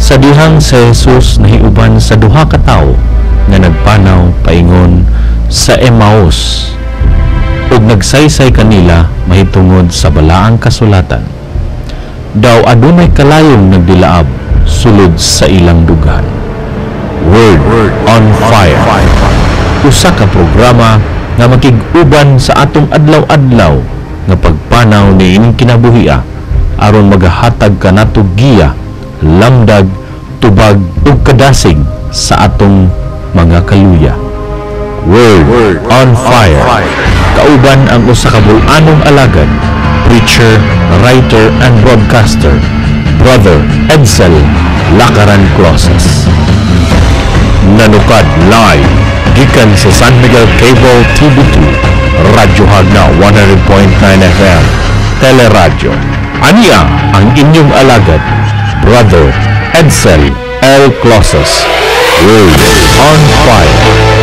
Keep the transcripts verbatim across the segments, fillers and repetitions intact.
Sa dihang sa Jesus nahiuban sa duha ka tawo nga nagpanaw paingon sa Emmaus ug nagsaysay kanila mahitungod sa balaang kasulatan. Daw adunay kalayong nagdilaab sulod sa ilang dugan. Word, Word on Fire. Usa ka programa nga makig-uban sa atong adlaw-adlaw nga pagpanaw ni ining kinabuhia aron magahatag kanato giya, lamdag, tubag ug kadasig sa atong mga kaluya. Word, Word on Fire. Kauban ang usa ka bul-anong alagad, preacher, writer and broadcaster, Brother Edsel Lakaran Closes. Nanukad live gikan sa San Miguel Cable T V two, Radyo Hagna one hundred point nine F M, Teleradyo. Aniya ang inyong alagad, Brother Edsel L. Closes. Word on Fire.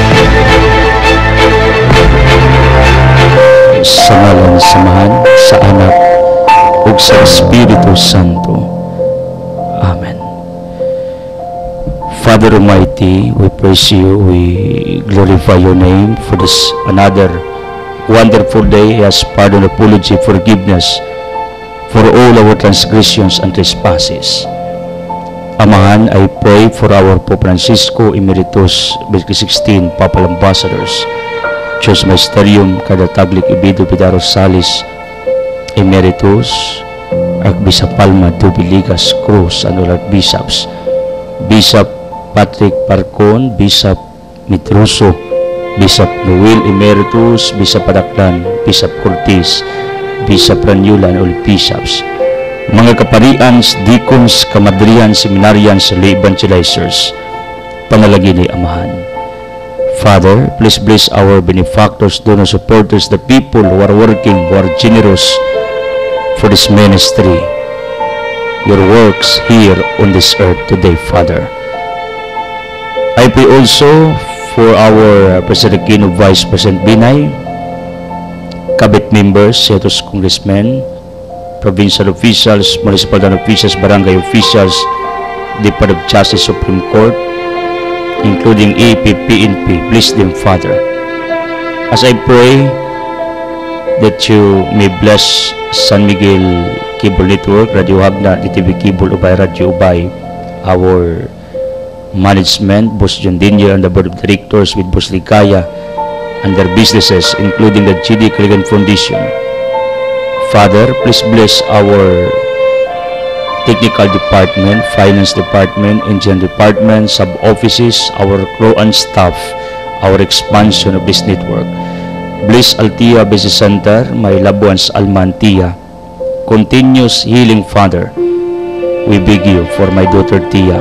Sa ngalan samahan, sa Anak, ug sa Espiritu Santo. Amen. Father Almighty, we praise you, we glorify your name for this another wonderful day as pardon, apology, forgiveness for all our transgressions and trespasses. Amahan, I pray for our Pope Francisco Emeritus Benedict the sixteenth, Papal Ambassadors, Diyos Magisterium, kada Taglik Ibido Pidaro Salis Emeritus, Archbishop Palma Dubiligas Cruz, and all Archbishops, Bishop Patrick Parcon, Bishop Mitruso, Bishop Noel Emeritus, Bishop Padaklan, Bishop Cortez, Bishop Ranula, and all Bishops, mga kaparians, deacons, kamadrians, seminarians, lay evangelizers, panalagi ni Amahan. Father, please bless our benefactors, donors, supporters, the people who are working, who are generous for this ministry, your works here on this earth today, Father. I pray also for our President Gino, Vice President Binay, Cabinet members, Senator, Congressmen, provincial officials, municipal officials, barangay officials, Department of Justice, Supreme Court, including A P, P N P. Bless them, Father. As I pray that you may bless San Miguel Cable Network, Radio Hagna, D T V Cable, Ubay, Radio Ubay, our management, Boss John Dinier, and the board of directors with Boss Ligaya and their businesses, including the G D Kaligan Foundation. Father, please bless our technical department, finance department, engineering department, sub-offices, our crew and staff, our expansion of this network. Bless Altia Business Center, my loved ones, Almantia. Continuous healing, Father, we beg you for my daughter Tia.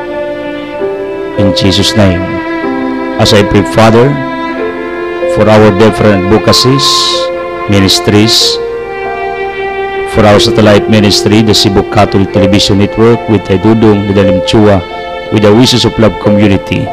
In Jesus' name, as I pray, Father, for our different advocacies, ministries, for our satellite ministry, the Cebu Catholic Television Network, with Taidudong, the Dalim Chua, with the Wishes of Love community.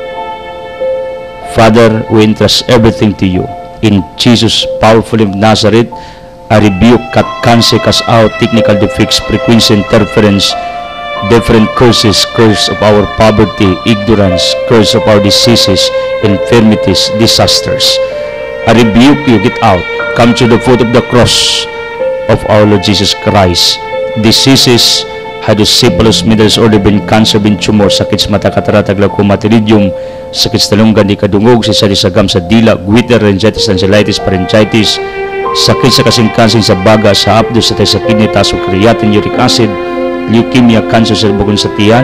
Father, we entrust everything to you. In Jesus' powerful name of Nazareth, I rebuke, cut, cancel, cast out technical defects, frequency interference, different curses, curse of our poverty, ignorance, curse of our diseases, infirmities, disasters. I rebuke you, get out, come to the foot of the cross of our Lord Jesus Christ. Diseases, hydrocephalus, middle disorder, brain cancer, brain tumor, sakit sa mata, katarata, glaucoma, pterygium, sakit sa talunggan, di kadungog, sa sarisagam sa dila, goiter, laryngitis, tonsillitis, pharyngitis, sakit sa kasing-kasing sa baga, sa apdo, sa tayo sa kidney, taso, creatinine, uric acid, leukemia, cancer sa bukon sa tiyan,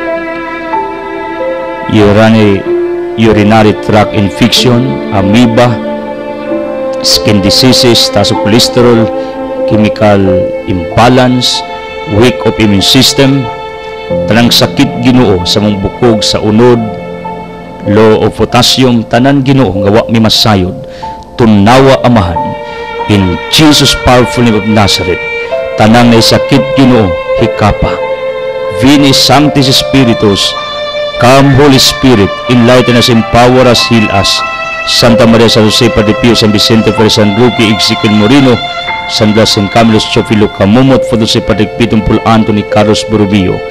urinary, urinary tract infection, amoeba, skin diseases, taso cholesterol, chemical imbalance, weak of immune system, tanang sakit Ginoo sa mong bukog, sa unod, low of potassium, tanan Ginoo nga wa mi masayod, tunawa Amahan, in Jesus' powerful name of Nazareth, tanang na sakit Ginoo hikapa. Veni Sanctis Spiritus, come Holy Spirit, enlighten us, empower us, heal us. Santa Maria, San Jose, Padre Pio, San Vicente, Padre San Roque, Ezequiel Moreno, San Blas, San Camilo, Chofilo Camumot, Father si Padre Pitumpul Anthony, Carlos Borubio,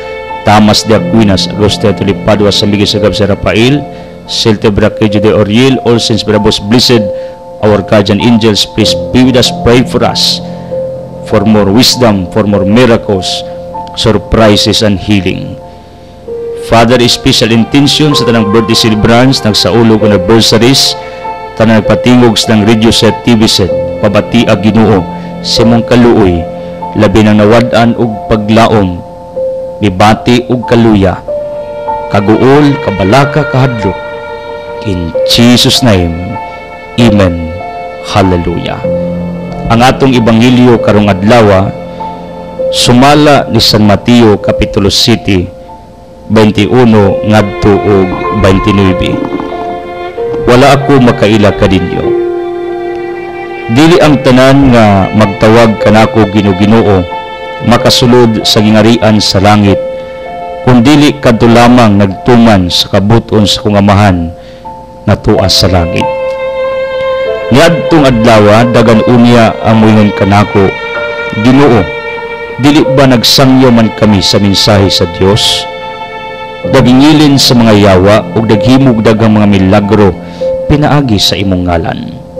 Tamas de Aquinas, Agustina Tulipadua, San Miguel Sagab sa Rafael, Celte Braquejo de Oriel, all saints, bravo's blessed, our guardian angels, please be with us, pray for us, for more wisdom, for more miracles, surprises, and healing. Father, special intention sa tanang birthday celebrants, nagsaulog ng anniversaries, tanang nagpatingog sa ng radio set, T V set, pabati ag Ginoo, sa mong kaluoy, labi ng nawadan og paglaom, mibati og kaluya, kaguol, kabalaka, kahadlok. In Jesus' name, Amen. Hallelujah. Ang atong ebanghelyo karong adlaw sumala ni San Mateo Kapitulo siete, twenty-one ngadto og twenty-nine. Wala ako makaila kadinyo. Dili ang tanan nga magtawag kanako Ginoo-Ginoo makasulod sa gingarian sa langit, kundili kadto lamang nagtuman sa kabuton sa kong Amahan na tuas sa langit. Niadtong adlaw dagan unya ang moingon kanako, Ginoo, dili ba nagsangyo man kami sa mensahe sa Dios? Dagingilin sa mga yawa ug daghimog dagang mga milagro pinaagi sa imong ngalan.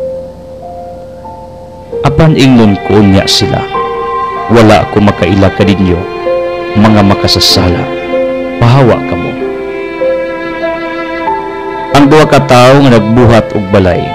Apan ingnon ko unya sila, wala ako makaila kadinyo, mga makasasala, pahawa kamo. Ang duha ka tawo nga nagbuhat og balay,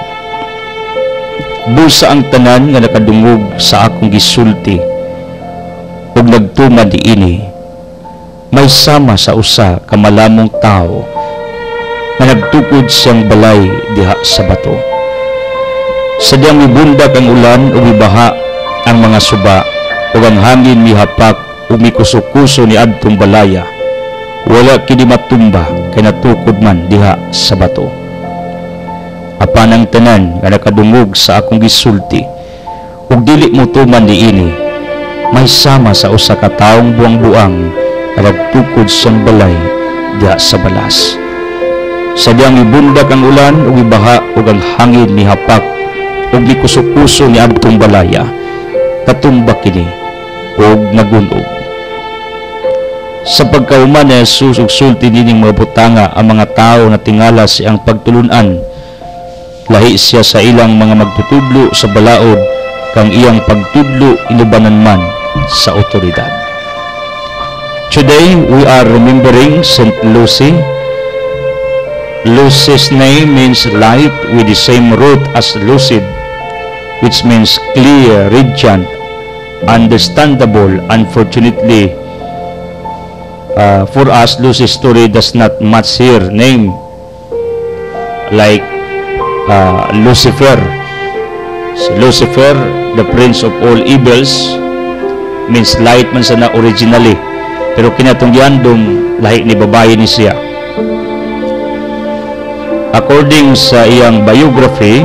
busa ang tanan nga nakadungog sa akong gisulti ug nagtuman diini, may sama sa usa ka malamong tawo nga nagtukod siyang balay diha sa bato. Sadyang mibundak ang ulan o mibaha ang mga suba o ang hangin mihapak o mikusukuso ni adtong balaya, wala kini matumba kay natukod man diha sa bato. Apan ang tanan nga nakadungog sa akong gisulti ug dili mo tuman niini, may sama sa usa ka taong buang-buang nga nagtukod siyang balay diha sa balas. Sadyang mibundak ang ulan o mibaha o ang hangin mihapak ug gikusukuso ni adtong balaya, katumba kini ug nagunog. Sa pagkauman ni Jesus ug sulti dining mga butanga ang mga tawo na tingala siyang pagtulunan, lahi siya sa ilang mga magtutudlo sa balaod kang iyang pagtudlo inubanan man sa otoridad. Today we are remembering Saint Lucy. Lucy's name means light with the same root as lucid, which means clear, radiant, understandable. Unfortunately, uh, for us, Lucy's story does not match her name, like uh, Lucifer. So, Lucifer, the prince of all evils, means light man sana originally, pero kinatong yandom lahi ni babae ni siya. According sa iyang biography,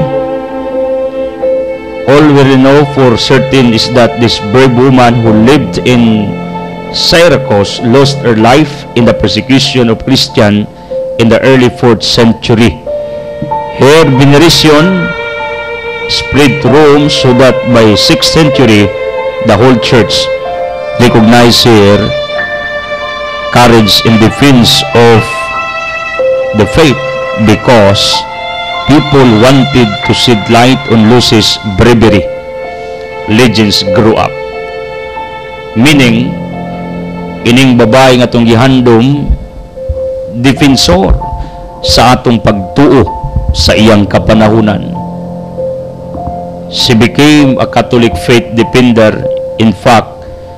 all we know for certain is that this brave woman who lived in Syracuse lost her life in the persecution of Christians in the early fourth century. Her veneration spread to Rome so that by sixth century, the whole church recognized her courage in defense of the faith, because people wanted to shed light on Lucy's bravery. Legends grew up. Meaning, ining babae nga atong gihandom, defensor sa atong pagtuo sa iyang kapanahunan. She became a Catholic faith defender. In fact,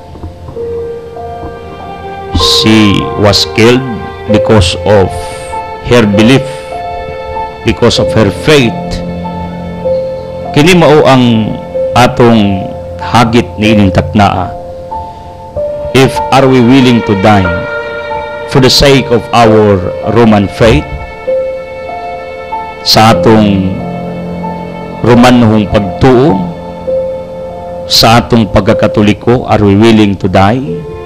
she was killed because of her belief, because of her faith. Kini mao ang atong hagit ni ining taknaa. If are we willing to die for the sake of our Roman faith, sa atong Romanhong pagtuo, sa atong pagkakatoliko, are we willing to die?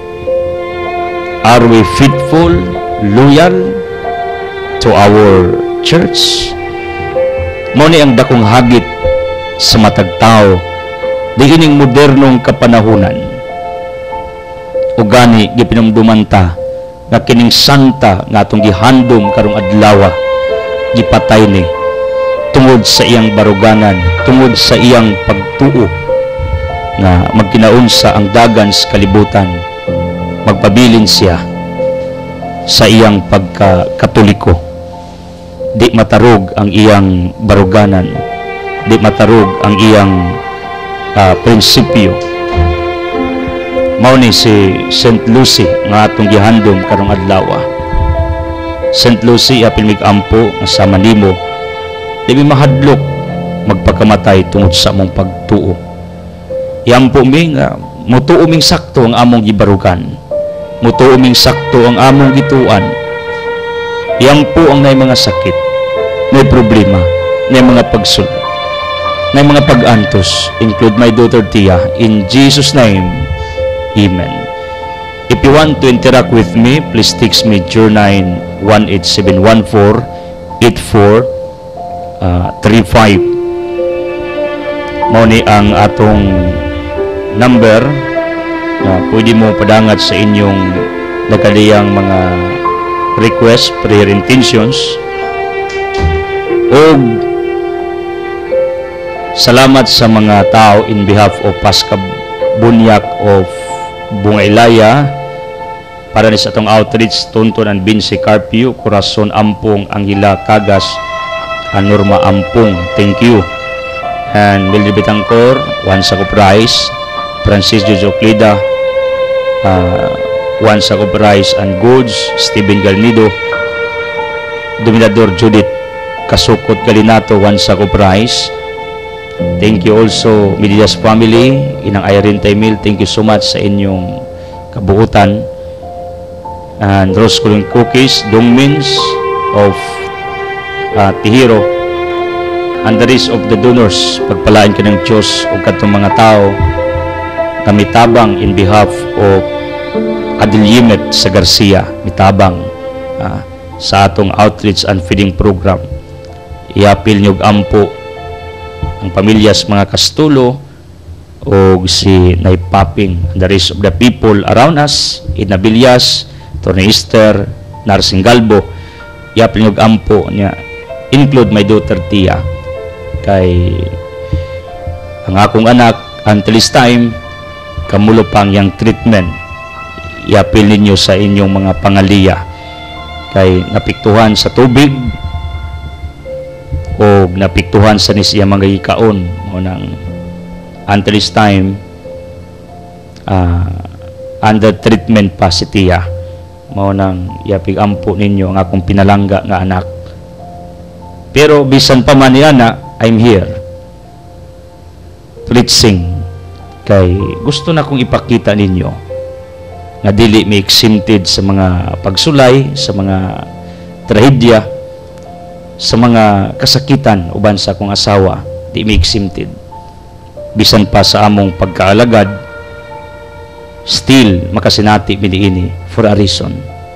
Are we faithful, loyal to our church? Mao ni ang dakong hagit sa matag tao di ining modernong kapanahunan. O gani gipinumduman ta nga kining santa nga atong gihandom karong adlaw gipatay ni tungod sa iyang baruganan, tungod sa iyang pagtuo na magkinaunsa ang dagan sa kalibutan, magpabilin siya sa iyang pagkakatoliko. Di matarog ang iyang baruganan, di matarog ang iyang uh, prinsipyo. Mao ni si Saint Lucy nga atong gihandom karong adlaw. Saint Lucy apil mig ampo nga sama nimo di mi mahadlok magpakamatay tungod sa among pagtuo. Iampo mi nga mutuo ming sakto ang among gibarugan, mutuo ming sakto ang among gituan. Iampo ang nay mga sakit, may problema, nay mga pagsul, nay mga pag-antos, include my daughter Tia, in Jesus name, amen. If you want to interact with me, please text me zero nine one eight seven one four eight four three five. Mao ni ang atong number na pwede mo padangat sa inyong nagkaliyang mga request, prayer intentions. O salamat sa mga tao in behalf of Pasca Bunyak of Bungaylaya para ni sa atong outreach Tonton and Binsi Carpio, Corazon Ampong, Angela Cagas, Norma Ampong, thank you. And Mildred Bitangcor, Juan Saco Price, Francis Jojo Clida, uh, Juan Saco Price and Goods, Stephen Galnido, Dominador Judith Kasukot Galinato, Juan Saco Price. Thank you also Medias family, Inang Irene Taymil, thank you so much sa inyong kabuutan. And Rose Kuling Cookies, Dongmins of uh, Tihiro, and the rest of the donors, pagpalain ka ng Diyos o katong mga tao kami tabang in behalf of Adil Yimet sa Garcia, mitabang uh, sa atong outreach and feeding program. Iapil niyog ampo ang pamilyas mga Kastulo o si Naipaping, and the rest of the people around us, Inabilyas, Torne Easter, Narsing Galbo. Iapil niyog ampo niya, include my daughter Tia, kay ang akong anak until this time kamulo pang yang treatment. Iapil ninyo sa inyong mga pangaliya kay napiktuhan sa tubig o napiktuhan sa nisya mga ikaon mo nang until this time uh, under treatment pa si Tia. Mao nang iapig ampo ninyo ang akong pinalangga nga anak. Pero bisan pa man ana, I'm here preaching kay gusto na kong ipakita ninyo nga dili may exempted sa mga pagsulay, sa mga trahedya, sa mga kasakitan uban sa akong asawa, di may exempted. Bisan pa sa among pagkaalagad, still makasinati miniini for a reason.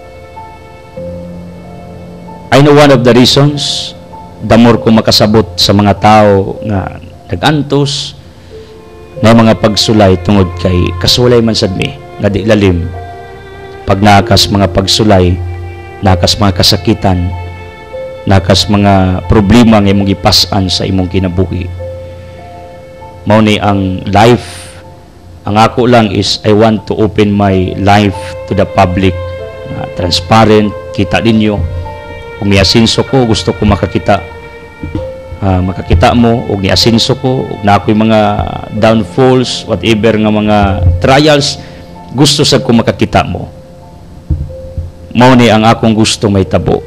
I know one of the reasons, the more ko makasabot sa mga tao nga nagantos na mga pagsulay tungod kay kasulay man sad mi nga di lalim, pag nakas mga pagsulay, nakas mga kasakitan, nakas mga problema nga imong gipas-an sa imong kinabuhi. Mao ni ang life. Ang ako lang is I want to open my life to the public, uh, transparent, kita ninyo. Kung niasinso ko, gusto ko makakita uh, makakita mo, o niasinso ko, ug na ako'y mga downfalls, whatever nga mga trials, gusto sa ko makakita mo. Mao ni ang akong gusto may tabo.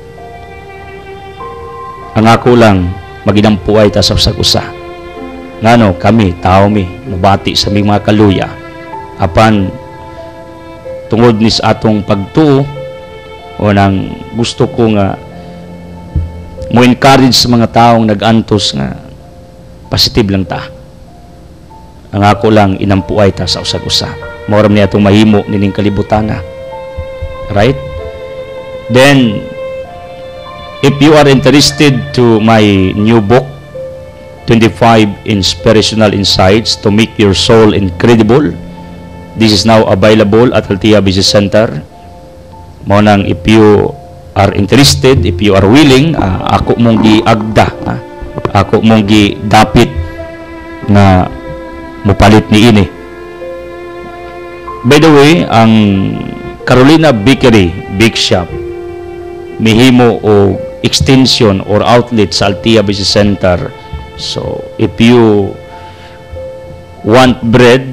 Ang ako lang, maginampuay ta sa usag-usa. Ngano kami, tao mi, mabati sa aming mga kaluya. Apan, tungod ni sa atong pagtuo, o nang gusto ko nga, mo encourage sa mga taong nag-antos nga, positive lang ta. Ang ako lang, inampuay ta sa usag-usa. Maoram niya itong mahimo nining kalibutana. Right? Then, if you are interested to my new book, twenty-five Inspirational Insights to Make Your Soul Incredible, this is now available at Altia Business Center. Mao nang if you are interested, if you are willing, uh, ako mong giagda, ha? Ako mong gidapit na mupalit ni ini. By the way, ang Carolina Bakery Bake Shop mihimo o extension or outlet sa Altia Business Center. So, if you want bread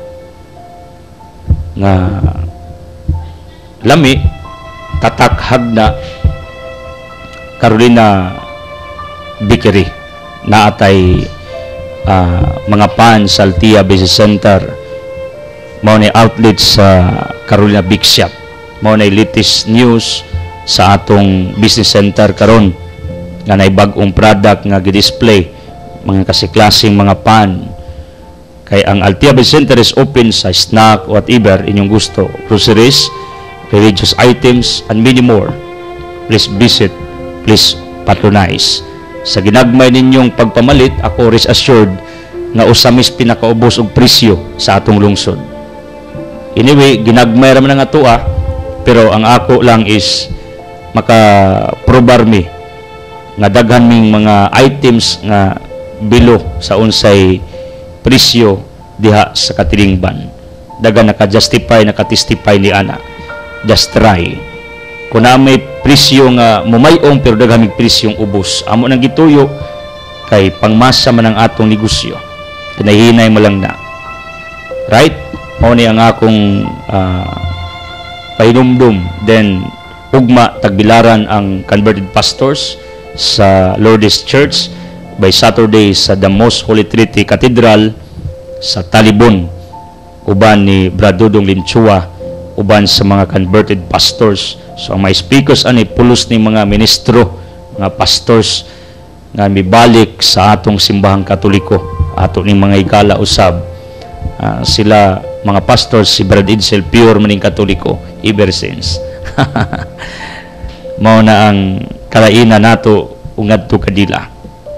nga lami, tatakhag na Carolina Bakery na atay uh, mga pan sa Altia Business Center. Mao na outlet sa Carolina Bake Shop. Mao na latest news sa atong business center karon nga nay bag-ong product nga gi-display, mga kasiklaseng mga pan. Kay ang Altia Business Center is open sa snack, whatever inyong gusto, groceries, religious items, and many more. Please visit, please patronize. Sa ginagmay ninyong pagpamalit, ako rest assured nga usamis pinakaubos og presyo sa atong lungsod. Anyway, ginagmay ra man nga tuwa, pero ang ako lang is maka-probar mi nga daghan ming mga items nga bilo sa unsay presyo diha sa katilingban. Daghan naka-justify, naka-testify ni ana. Just try. Kung na may presyo nga mumayong pero daghan mig presyong ubos, amo nang gituyo kay pangmasa man ang atong negosyo. Kinahinay mo lang na. Right? Mao ni ang akong uh, pahinumdum. Then ugma tagbilaran ang converted pastors sa Lourdes Church by Saturday sa The Most Holy Trinity Cathedral sa Talibon, uban ni Bradudong Linchua, uban sa mga converted pastors. So ang may speakers ani pulos ni mga ministro, mga pastors nga mibalik sa atong simbahang Katoliko, ato ning mga igala usab. Uh, sila mga pastors, si Brad Edsel pure maning Katoliko ever since. Mao na ang kalainan nato ungadto kadila.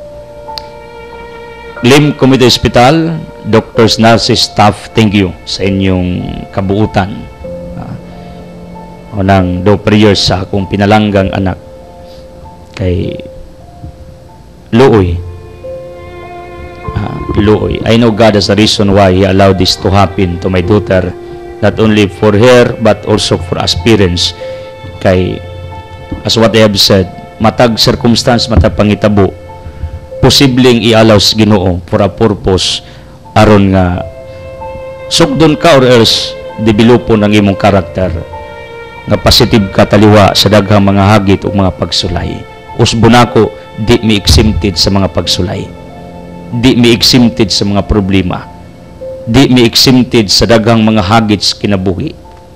Lim Community Hospital, doctors, nurses, staff, thank you sa inyong kabuutan. Uh, nang do prayers sa akong pinalanggang anak kay Luoy. Uh, Luoy. I know God has a reason why He allowed this to happen to my daughter, not only for her but also for us parents. Kay as what I have said, matag circumstance, matag pangitabo, posibleng i-allow sa Ginoo for a purpose aron nga sugdon ka or else developon ang imong karakter nga positive ka taliwa sa daghang mga hagit ug mga pagsulay. Usbo nako, di mi exempted sa mga pagsulay, di mi exempted sa mga problema, di mi exempted sa daghang mga hagit sa kinabuhi.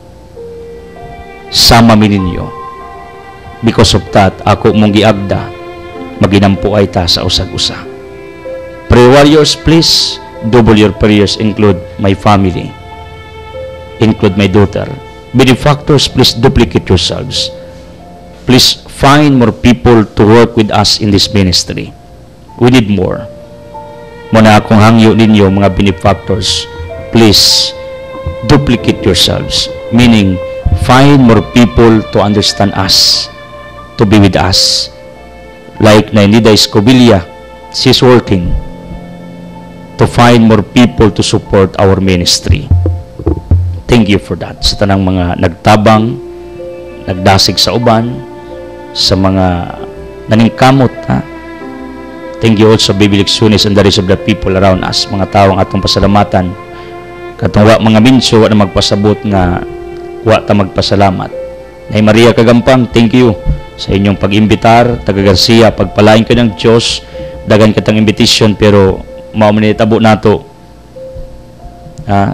Sama mi ninyo. Because of that, ako mong giagda, maginampo ay ta sa usag-usa. Pray warriors, please, double your prayers, include my family, include my daughter. Benefactors, please duplicate yourselves. Please find more people to work with us in this ministry. We need more. Muna akong hangyo ninyo, mga benefactors, please duplicate yourselves. Meaning, find more people to understand us, to be with us. Like Nainida Escobilla, she's working to find more people to support our ministry. Thank you for that. Sa tanang mga nagtabang, nagdasig sa uban, sa mga naningkamot, ha? Thank you also, Baby Lexunis, and the rest of the people around us, mga taong atong pasalamatan. Katong wa mga minso, wa na magpasabot nga wa ta magpasalamat. Nay Maria Kagampang, thank you sa inyong pag-imbitar. Taga Garcia, pagpalain ka ng Diyos, dagan katang invitation, pero mao man itabo nato. Ha?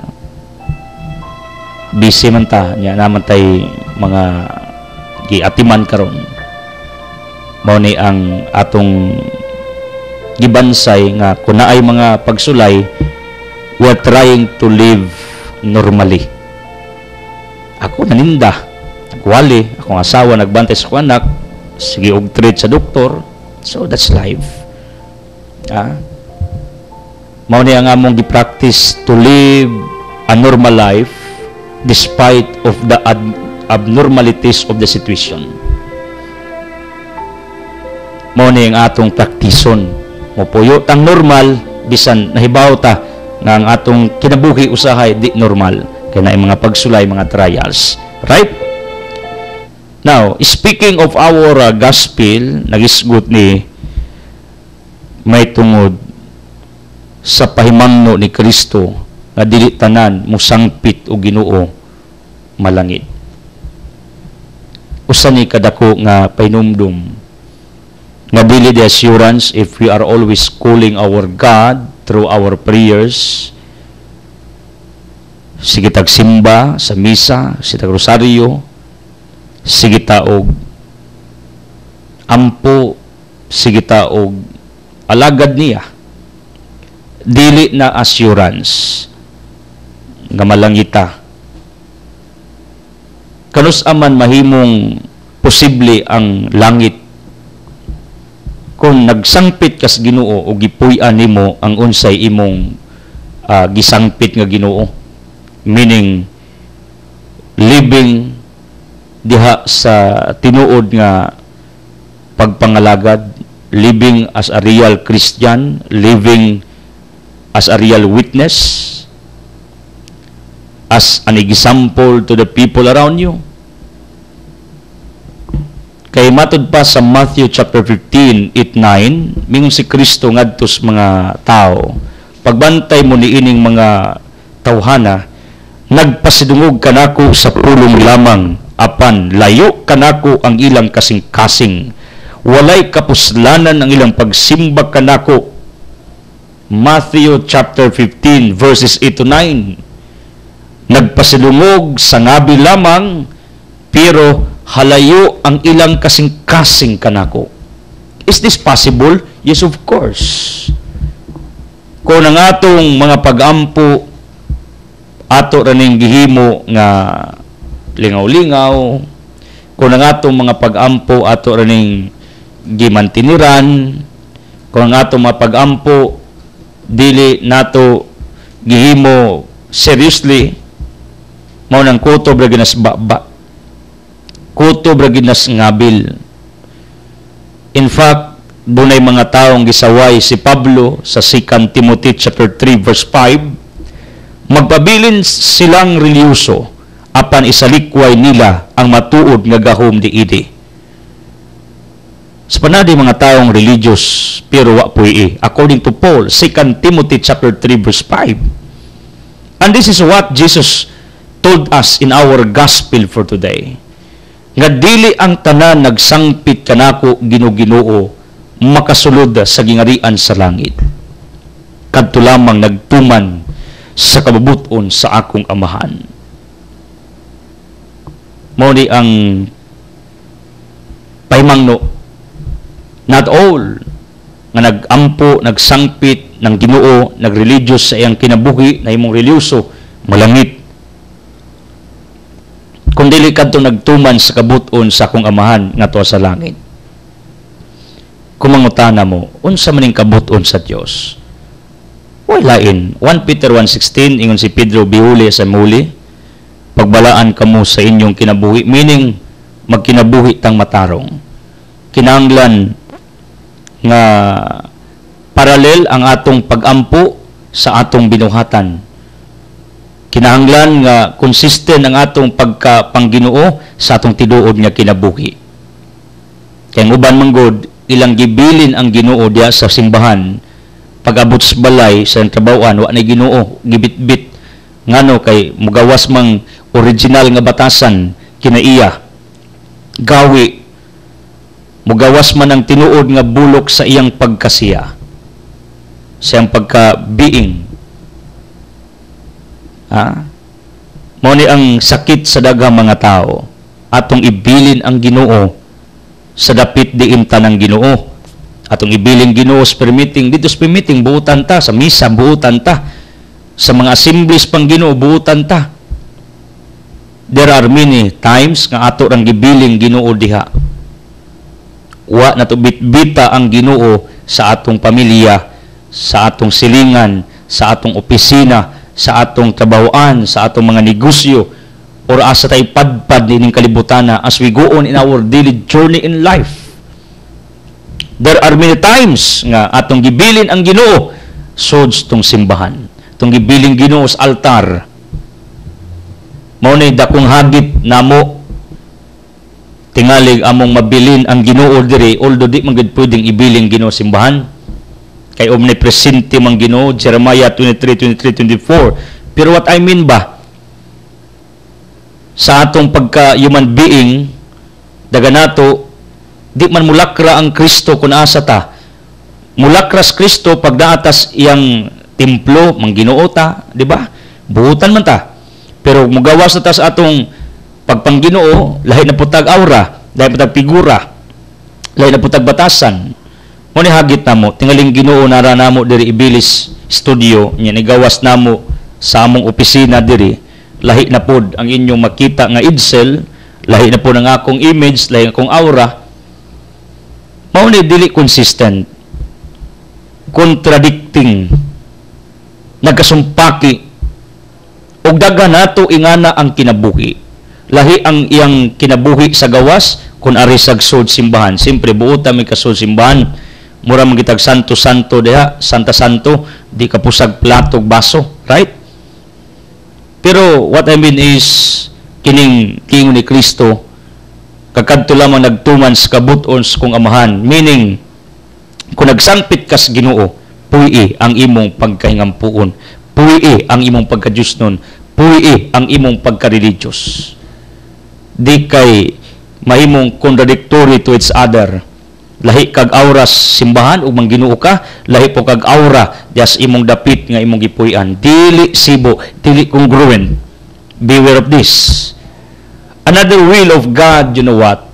Busy man ta, nya naman tay mga giatiman karon. Mao ni ang atong gibansay nga kun naay mga pagsulay, we are trying to live normally. Ako naninda, nagwali, akong asawa nagbantay sa akong anak, sige og treat sa doktor. So that's life. Ah. Mao ni ang among gi-practice to live a normal life despite of the ad abnormalities of the situation. Mao ni ang atong praktison. Mopuyo tang normal bisan nahibaw ta nga ang atong kinabuhi usahay di normal kay naay mga pagsulay, mga trials. Right? Now, speaking of our uh, gospel, nagisgot ni may tungod sa pahimangno ni Kristo nga dili tanan musangpit o Ginoo malangit. Usa ni kadako nga painumdum nga dili the assurance if we are always calling our God through our prayers, sige tag simba sa misa, sige tag rosaryo, sige ta og ampo, sige ta og alagad niya, dili na assurance nga malangita. Kanus aman mahimong posible ang langit kung nagsangpit kas Ginoo o gipuy-an nimo ang unsay imong uh, gisangpit nga Ginoo, meaning living diha sa tinuod nga pagpangalagad, living as a real Christian, living as a real witness, as an example to the people around you. Kay matud pa sa Matthew chapter fifteen, eight, nine, mingon si Kristo ngadto sa mga tao, pagbantay mo ni ining mga tawhana, nagpasidungog kanako sa pulong lamang, apan layo kanako ang ilang kasing-kasing, walay kapuslanan ang ilang pagsimba kanako. Matthew chapter fifteen verses eight to nine. Nagpasidungog sa ngabi lamang, pero halayo ang ilang kasing-kasing kanako. Is this possible? Yes, of course. Kung ang atong mga pag-ampo ato raning gihimo nga lingaw-lingaw, kung ang atong mga pag-ampo ato raning gimantiniran, kung ang atong mga pag-ampo dili nato gihimo seriously, mao nang kutob ra ginas baba, kutob ra ginas ngabil. In fact, dunay mga taong gisaway si Pablo sa Second Timothy chapter three verse five, magpabilin silang reliyoso apan isalikway nila ang matuod nga gahom diidi. Sa panadi mga taong religious pero wa puy, according to Paul, Second Timothy chapter three verse five. And this is what Jesus told us in our gospel for today. Nga dili ang tanan nagsangpit kanako Ginoo-Ginoo makasulod sa gingarian sa langit. Kadto lamang nagtuman sa kababuton sa akong amahan. Mao ni ang pahimangno. Not all nga nagampo, nagsangpit ng Ginoo, nagreligious sa iyang kinabuhi na imong reliyoso malangit. Kung dili kadto nagtuman sa kabuton sa akong amahan ngadto sa langit. Kung mangutana mo, unsa maning kabuton sa Dios? Wala in First Peter one sixteen ingon si Pedro biuli sa muli, pagbalaan kamo sa inyong kinabuhi, meaning magkinabuhi tang matarong. Kinahanglan nga paralel ang atong pag-ampo sa atong binuhatan. Kinahanglan nga consistent ang atong pagka-pangginoo sa atong tiduod nga kinabuhi. Kaya uban manggod ilang gibilin ang Ginoo diya sa simbahan, pag-abot sa balay sa trabawan wa na Ginoo gibitbit ngano kay mugawas mang original nga batasan kinaiya, gawi mugawas man ang tinuod nga bulok sa iyang pagkasiya, sa iyang pagka-being. Ha? Mao ni ang sakit sa daghang mga tao, atong ibilin ang Ginoo sa dapit diin tanang Ginoo. Atong ibilin Ginoo sa permitting, dito sa permitting buutan ta, sa misa buutan ta, sa mga assemblies pang Ginoo buutan ta. There are many times nga ato rang gibiling Ginoo diha. Wa nato bitbita ang Ginoo sa atong pamilya, sa atong silingan, sa atong opisina, sa atong trabahoan, sa atong mga negosyo. or asa tay padpad nining kalibutana as we go on in our daily journey in life. There are many times nga atong gibilin ang Ginoo suds tong simbahan. Tong gibilin Ginoo sa altar. Mao nay dakong hagit namo tingalig among mabilin ang Ginoo diri, although di man gid pwedeng ibilin Ginoo simbahan. Kay omnipresente man Ginoo, Jeremiah twenty-three, twenty-three, twenty-four. Pero what I mean ba sa atong pagka human being, daga nato di man mulakra ang Kristo kun asa ta. Mulakras Kristo pagdaatas iyang templo, mangginoo ta, di ba? Buhutan man ta. Pero mugawas na ta sa atong pagpangginoo, lahi na putag aura, lahi na putag figura, lahi na putag batasan. Mo ni hagit namo, tingaling Ginoo nara namo diri Ibilis studio, nya ni gawas namo sa among opisina diri. Lahi na pod ang inyong makita nga idsel, lahi na pod ang akong image, lahi akong aura. Mao ni dili consistent, contradicting, nagkasumpaki, og daga nato ingana ang kinabuhi. Lahi ang iyang kinabuhi sa gawas kun ari sagsod simbahan. Siyempre buota may kasod simbahan. Mura magitag santo-santo diha, santa-santo, di kapusag plato baso, right? Pero what I mean is kining king ni Kristo kakadto lamang nagtuman sa kabuton sa kong amahan, meaning kung nagsangpit kas Ginoo, puyi ang imong pagkahingampuon, puyi ang imong pagkadyusnon, puyi ang imong pagka-religious. Di kay mahimong contradictory to each other. Lahi kag aura simbahan ug mangginoo ka, lahi po kag aura dias imong dapit nga imong gipuy-an. Dili sibo, dili congruent. Beware of this. Another will of God, you know what?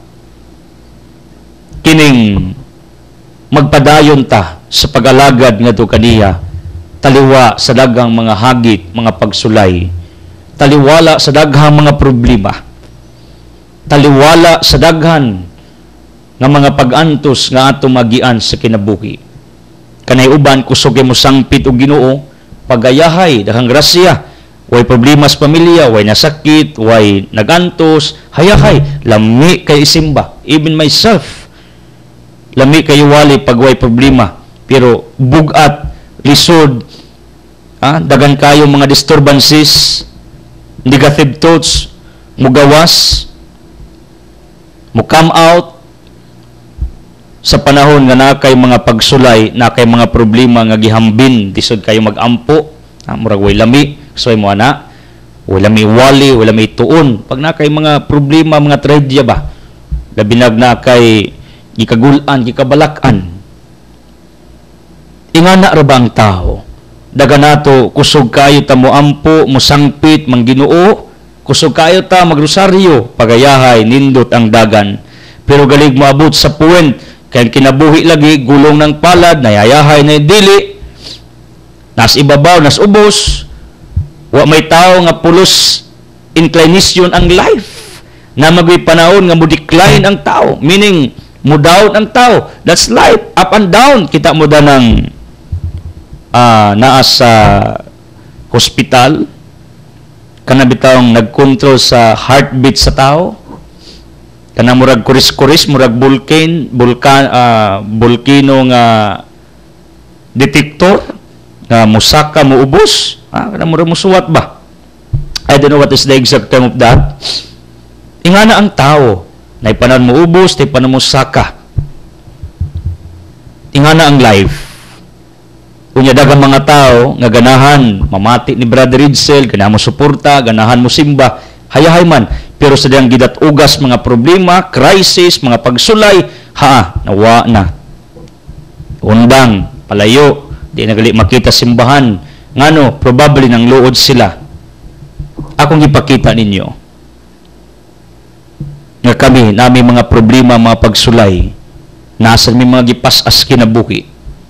Kining magpadayon ta sa pag-alagad ngadto kaniya, taliwa sa daghang mga hagit, mga pagsulay, taliwala sa daghang mga problema, taliwala sa daghan nga mga pag-antos nga ato magian sa kinabuhi. Kanay uban kusog mo sangpit og Ginoo, pagayahay daghang grasya, way problema sa pamilya, way nasakit, way nagantos, hayahay, lami kay isimba. Even myself, lami kay wali pag way problema. Pero bugat, lisod, ah, dagan kayo mga disturbances, negative thoughts, mugawas, mo come out, sa panahon nga na kay mga pagsulay, na kay mga problema nga gihambin, disod kayo magampo, ah, murag way lami, so mo ana, wala may wali, wala may tuon. Pag na kay mga problema, mga tragedya ba, labinag na kay gikagulan, gikabalakan. Ingana ra ba ang tao? Daga nato, kusog kayo ta mo ampo, mo sangpit, mangginoo, kusog kayo ta magrosaryo, pagayahay, nindot ang dagan. Pero galig moabot sa point, kaya kinabuhi lagi, gulong ng palad, nayayahay na dili, nas ibabaw, nas ubos, wa may tao nga pulos inclination ang life, na magwi panahon nga mo decline ang tao, meaning mo down ang tao. That's life, up and down. Kita mo da ng uh, naa sa hospital, kanabitawang nag-control sa heartbeat sa tao, kana murag kuris-kuris, murag vulkan, vulkan, uh, volcano nga detector, nga musaka, muubos, ah, kana murag musuwat ba? I don't know what is the exact term of that. Ingana ang tao, na ipanan muubos, na ipanan musaka. Ingana ang life. Unya dagang mga tao, nga ganahan, mamati ni Brother Ridsel, ganahan mo suporta, ganahan mo simba, hayahay man, pero sa diyang gidat ugas mga problema, crisis, mga pagsulay, ha, nawa na. Undang, palayo, di nagali makita simbahan. Ngano, probably nang luod sila. Akong ipakita ninyo. Nga kami, nami mga problema, mga pagsulay, nasa may mga gipas-as kinabuhi.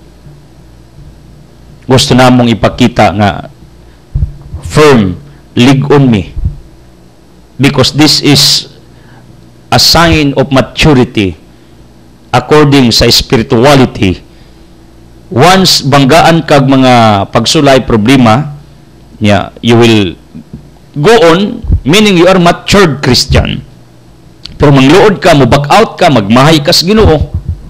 Gusto namong ipakita nga, firm, ligon me. Because this is a sign of maturity according sa spirituality. Once banggaan kag mga pagsulay problema, yeah, you will go on meaning you are matured Christian. Pero mangluod ka, mo back out ka, magmahay ka sa Ginoo,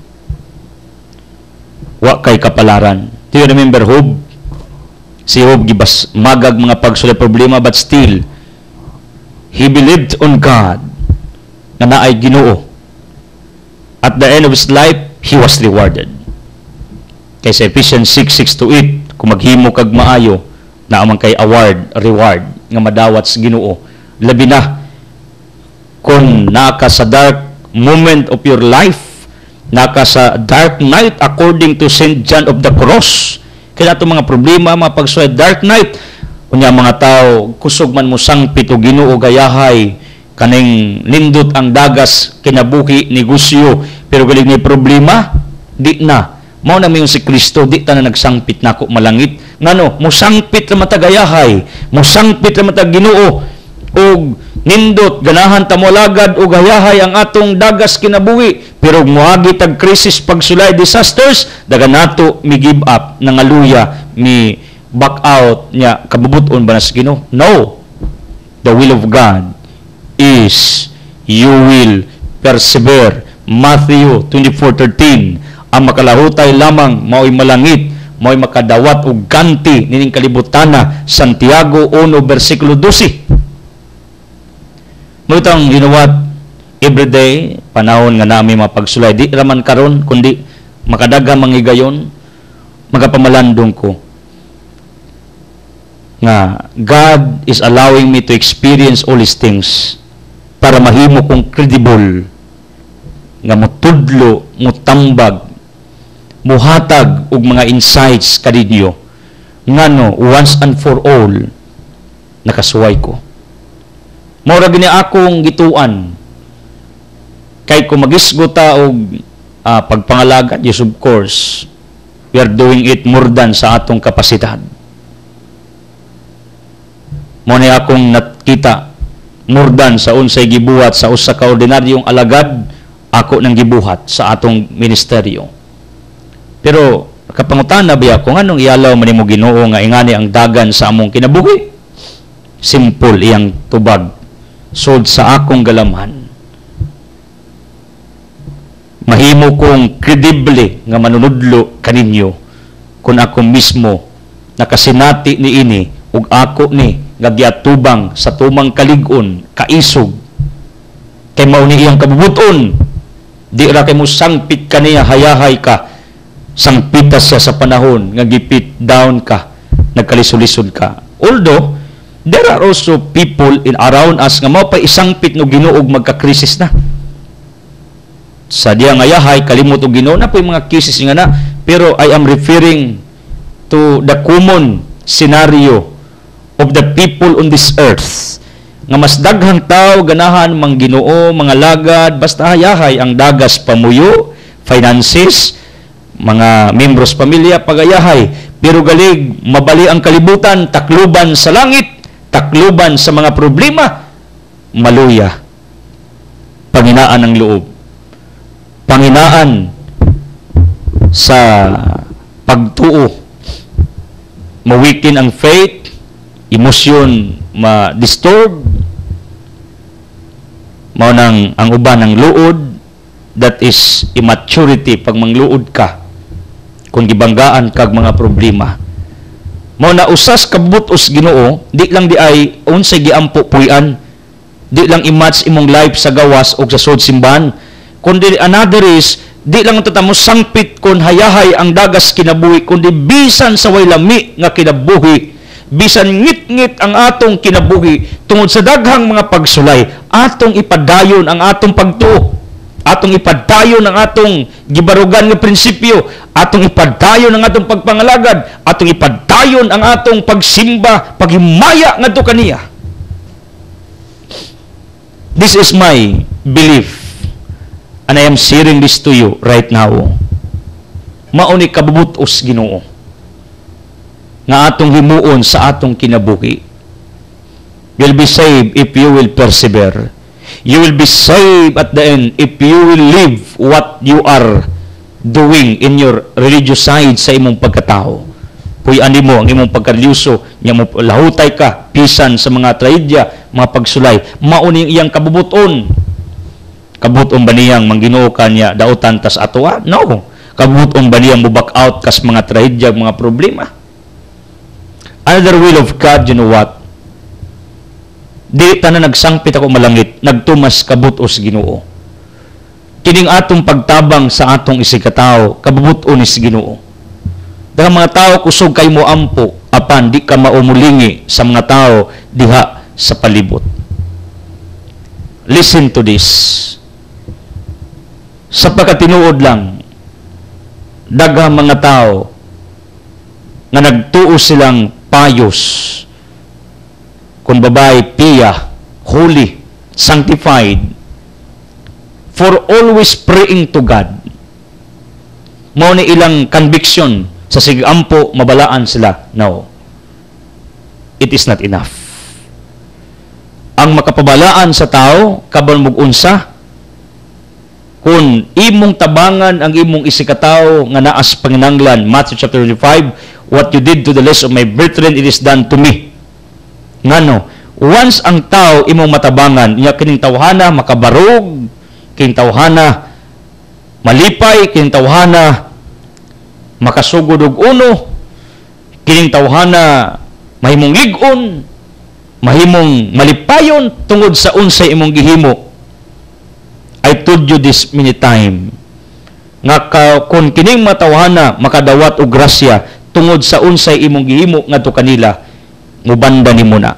wa kay kapalaran. Do you remember Job? Si Job gibas magag mga pagsulay problema, but still he believed on God na naay Ginoo. At the end of his life, he was rewarded. Kay sa Ephesians six, six to eight, kung maghimo kag maayo, na amang kay award, reward, nga madawat sa Ginoo. Labi na, kung naka sa dark moment of your life, naka sa dark night, according to Saint John of the Cross, kaya ito mga problema, mga pagsuway, dark night, kunya mga tao, kusog man mo sangpit o Ginoo gayahay, kaning nindot ang dagas, kinabuhi, negosyo, pero galing ni problema, di na. Mao na mayon si Kristo, di ta na nagsangpit nako malangit. Ngano, mo sangpit ra matagayahay, mo sangpit ra matag Ginoo, og nindot ganahan ta mo lagad og gayahay ang atong dagas kinabuhi, pero moagi tag crisis, pagsulay, disasters, daga nato mi give up, nangaluya, mi back out nya, kabubuton ba na sa Ginoo? No. The will of God is you will persevere. Matthew twenty-four thirteen, ang makalahutay lamang mao'y malangit, mao'y makadawat og ganti nining kalibutana. Santiago one versikulo twelve. Mutang, you know what, every day panahon nga nami mapagsulay, di raman karon kundi makadaga mangigayon, magapamalandong ko nga God is allowing me to experience all these things para mahimo kong credible nga mutudlo, mutambag, muhatag og mga insights kadinyo ngano once and for all nakasuway ko. Mora gini akong gituan kay kung magisgo ta og uh, pagpangalaga, yes, of course we are doing it more than sa atong kapasidad. Mo ni akong nakita more than sa unsay gibuhat sa usa ka ordinaryong alagad, ako nang gibuhat sa atong ministeryo. Pero kapangutan na biya kung anong ialaw man nimo Ginoo nga ingani ang dagan sa among kinabuhi. Simple iyang tubag, sod sa akong galamhan. Mahimo kong credible nga manunudlo kaninyo kung ako mismo nakasinati ni ini ug ako ni nga giatubang sa tumang kalig-on, kaisog. Kay mao ni iyang kabubuton. Di ra kay mo sangpit kaniya, hayahay ka. Sangpitas siya sa panahon nga gipit down ka, nagkalisod-lisod ka. Although there are also people in around us nga mao pa isangpit no Ginoo og magka-krisis na. Sa diya nga yahay kalimot og Ginoo na po yung mga krisis nga na, pero I am referring to the common scenario of the people on this earth nga mas daghang tao ganahan mang Ginoo, mga lagad, basta hayahay ang dagas, pamuyo, finances, mga membros pamilya, pagayahay, pero galig mabali ang kalibutan, takluban sa langit, takluban sa mga problema, maluya, panginaan ng loob, panginaan sa pagtuo, mawikin ang faith, emosyon ma-disturb, mao nang ang uban ng luod, that is immaturity pag mangluod ka kung gibanggaan kag mga problema. Mao na usas kabutos Ginoo, di lang di ay unsay giampo puy-an, di lang i-match imong life sa gawas o sa sod simbahan, kundi another is di lang tatamo sangpit kon hayahay ang dagas kinabuhi, kundi bisan sa way lami nga kinabuhi, bisan ngit-ngit ang atong kinabuhi tungod sa daghang mga pagsulay, atong ipadayon ang atong pagtuo, atong ipadayon ang atong gibarugan nga prinsipyo, atong ipadayon ang atong pagpangalagad, atong ipadayon ang atong pagsimba, paghimaya ngadto kaniya. This is my belief, and I am sharing this to you right now. Mao ni kabubutos Ginoo nga atong himuon sa atong kinabuhi. You'll be saved if you will persevere. You will be saved at the end if you will live what you are doing in your religious side sa imong pagkatao. Puy-ani mo ang imong pagkarelyuso, nya mo lahutay ka, pisan sa mga traedya, mga pagsulay, mao ni iyang kabubuton. Kabubuton ba niyang mangginoo kanya dautan tas atoa? No. Kabubuton ba niyang mubak out kas mga trahedya, mga problema? Another will of God, you know what? Di tanan nagsangpit ako malangit, nagtumas kabutos Ginoo. Kining atong pagtabang sa atong isikataw, kabubuton is Ginoo. Dahil mga tao kusog kay mo ampo, apan di ka maumulingi sa mga tao diha sa palibot. Listen to this. Sa pagkatinuod lang, daghang mga tao nga nagtuo silang payos, kung babae, piya, holy, sanctified, for always praying to God. Mao ni ilang conviction sa sigampo mabalaan sila. No. It is not enough. Ang makapabalaan sa tao kaban mug unsa kung imong tabangan ang imong isikataw nga naas panginanglan. Matthew chapter twenty-five, what you did to the least of my brethren, it is done to me. Ngano, once ang tao imong matabangan, niya kining tawhana makabarog, kining tawhana malipay, kining tawhana makasugod og uno, kining tawhana mahimong lig-on, mahimong malipayon tungod sa unsay imong gihimo. I told you this many time nga ka, kung kining matawhana makadawat og grasya tungod sa unsay imong gihimo ngadto kanila, mubanda nimo na.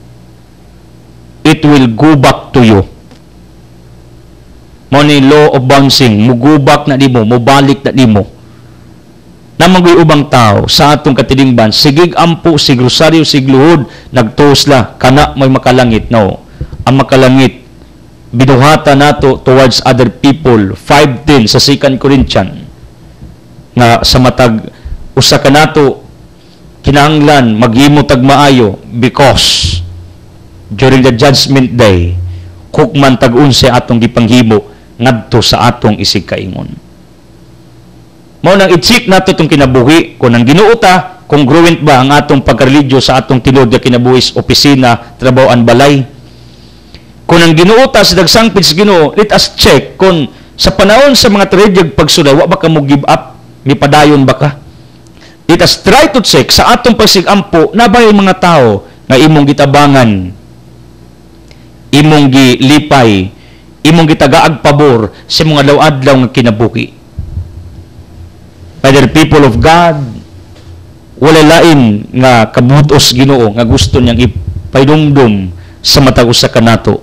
It will go back to you. Mo ni law of bouncing, mugubak na nimo, mubalik na nimo. Namanggoy ubang tao sa atong katilingban, sigig ampo, sig rosaryo, sig luhod, nagtuos la, kana may makalangit. No. Ang makalangit, binuhata nato towards other people. five ten sa Second Corinthians, nga sa matag, usa ka nato, kinahanglan, maghimo tag maayo, because during the judgment day, hukman tag-unse atong gipanghimo, ngadto sa atong isig kaingon. Mao nang i-check nato itong kinabuhi, kung ang Ginoo ta, congruent ba ang atong pagkareligiyo sa atong tinuod nga kinabuhis, opisina, trabahoan, balay. Kung ang Ginoo ta sa dagsangpit sa Ginoo, let us check kung sa panahon sa mga trahedyag pagsulay, wa ba ka mo give up, may padayon ba ka? Let us try to check sa atong pagsigampo na ba yung mga tao nga imong gitabangan, imong gilipay, imong gitagaag pabor sa mga law-adlaw nga kinabuhi. Other people of God, wala lain nga kabutos Ginoo nga gusto niyang ipaydumdum sa matag usa kanato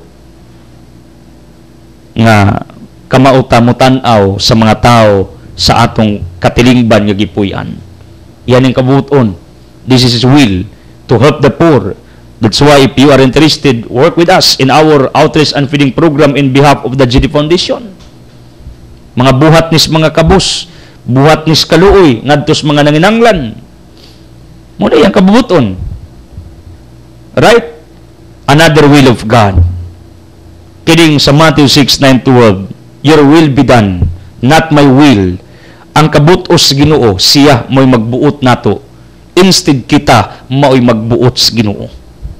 nga kamauta mo tan-aw sa mga tao sa atong katilingban nga gipuy-an. Yan ang kabuton. This is His will to help the poor. That's why if you are interested, work with us in our outreach and feeding program in behalf of the G D Foundation. Mga buhat nis mga kabus, buhat nis kaluoy, ngadtos mga nanginanglan. Muna yung kabubuton. Right? Another will of God. Kining sa Matthew six nine twelve, your will be done, not my will. Ang kabutos Ginoo, siya mo'y magbuot nato. Instead kita, mao'y magbuot sa Ginoo.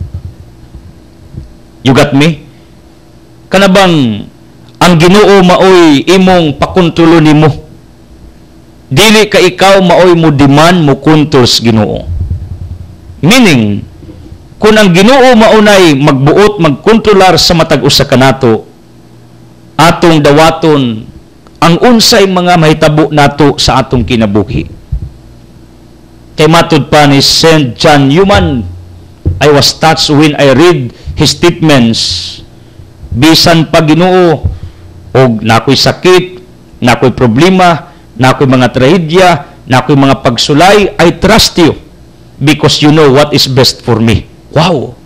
You got me? Kanabang ang Ginoo mao'y imong pakontrolo nimo. Dili ka ikaw maoy mo demand mo kontrol sa Ginoo. Meaning, kung ang Ginoo maunay magbuot, magkontrolar sa matag usa kanato, atong dawaton ang unsay mga mahitabo nato sa atong kinabuhi. Kay matud pa ni Saint John Newman, I was touched when I read his statements. Bisan pa Ginoo og nakoy sakit, nakoy problema, na ako'y mga trahedya, na ako'y mga pagsulay, I trust you because you know what is best for me. Wow!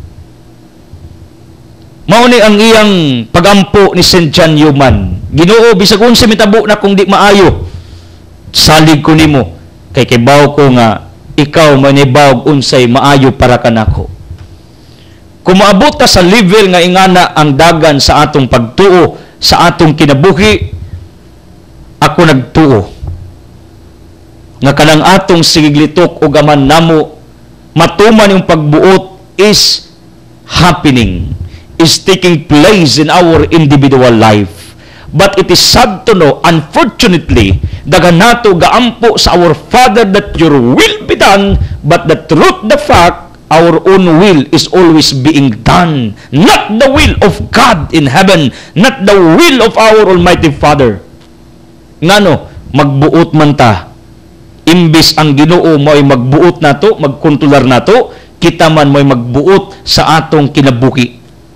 Mao ni ang iyang pagampo ni Saint John Newman. Ginoo, bisag unsa mitabo na kung di maayo, salig ko nimo, kay kibaw ko nga, ikaw manibaw unsay maayo para kanako. Kung maabot ta sa level nga ingana ang dagan sa atong pagtuo, sa atong kinabuhi, ako nagtuo nga kanang atong sigiglitok o gaman namo matuman yung pagbuot is happening, is taking place in our individual life. But it is sad to know, unfortunately, dagan nato gaampo sa our Father that your will be done, but the truth, the fact, our own will is always being done. Not the will of God in heaven, not the will of our Almighty Father. Ngano, magbuot man ta. Imbis ang Ginoo mo ay magbuot nato, magkontrolar nato, kita man mo ay magbuot sa atong kinabuhi.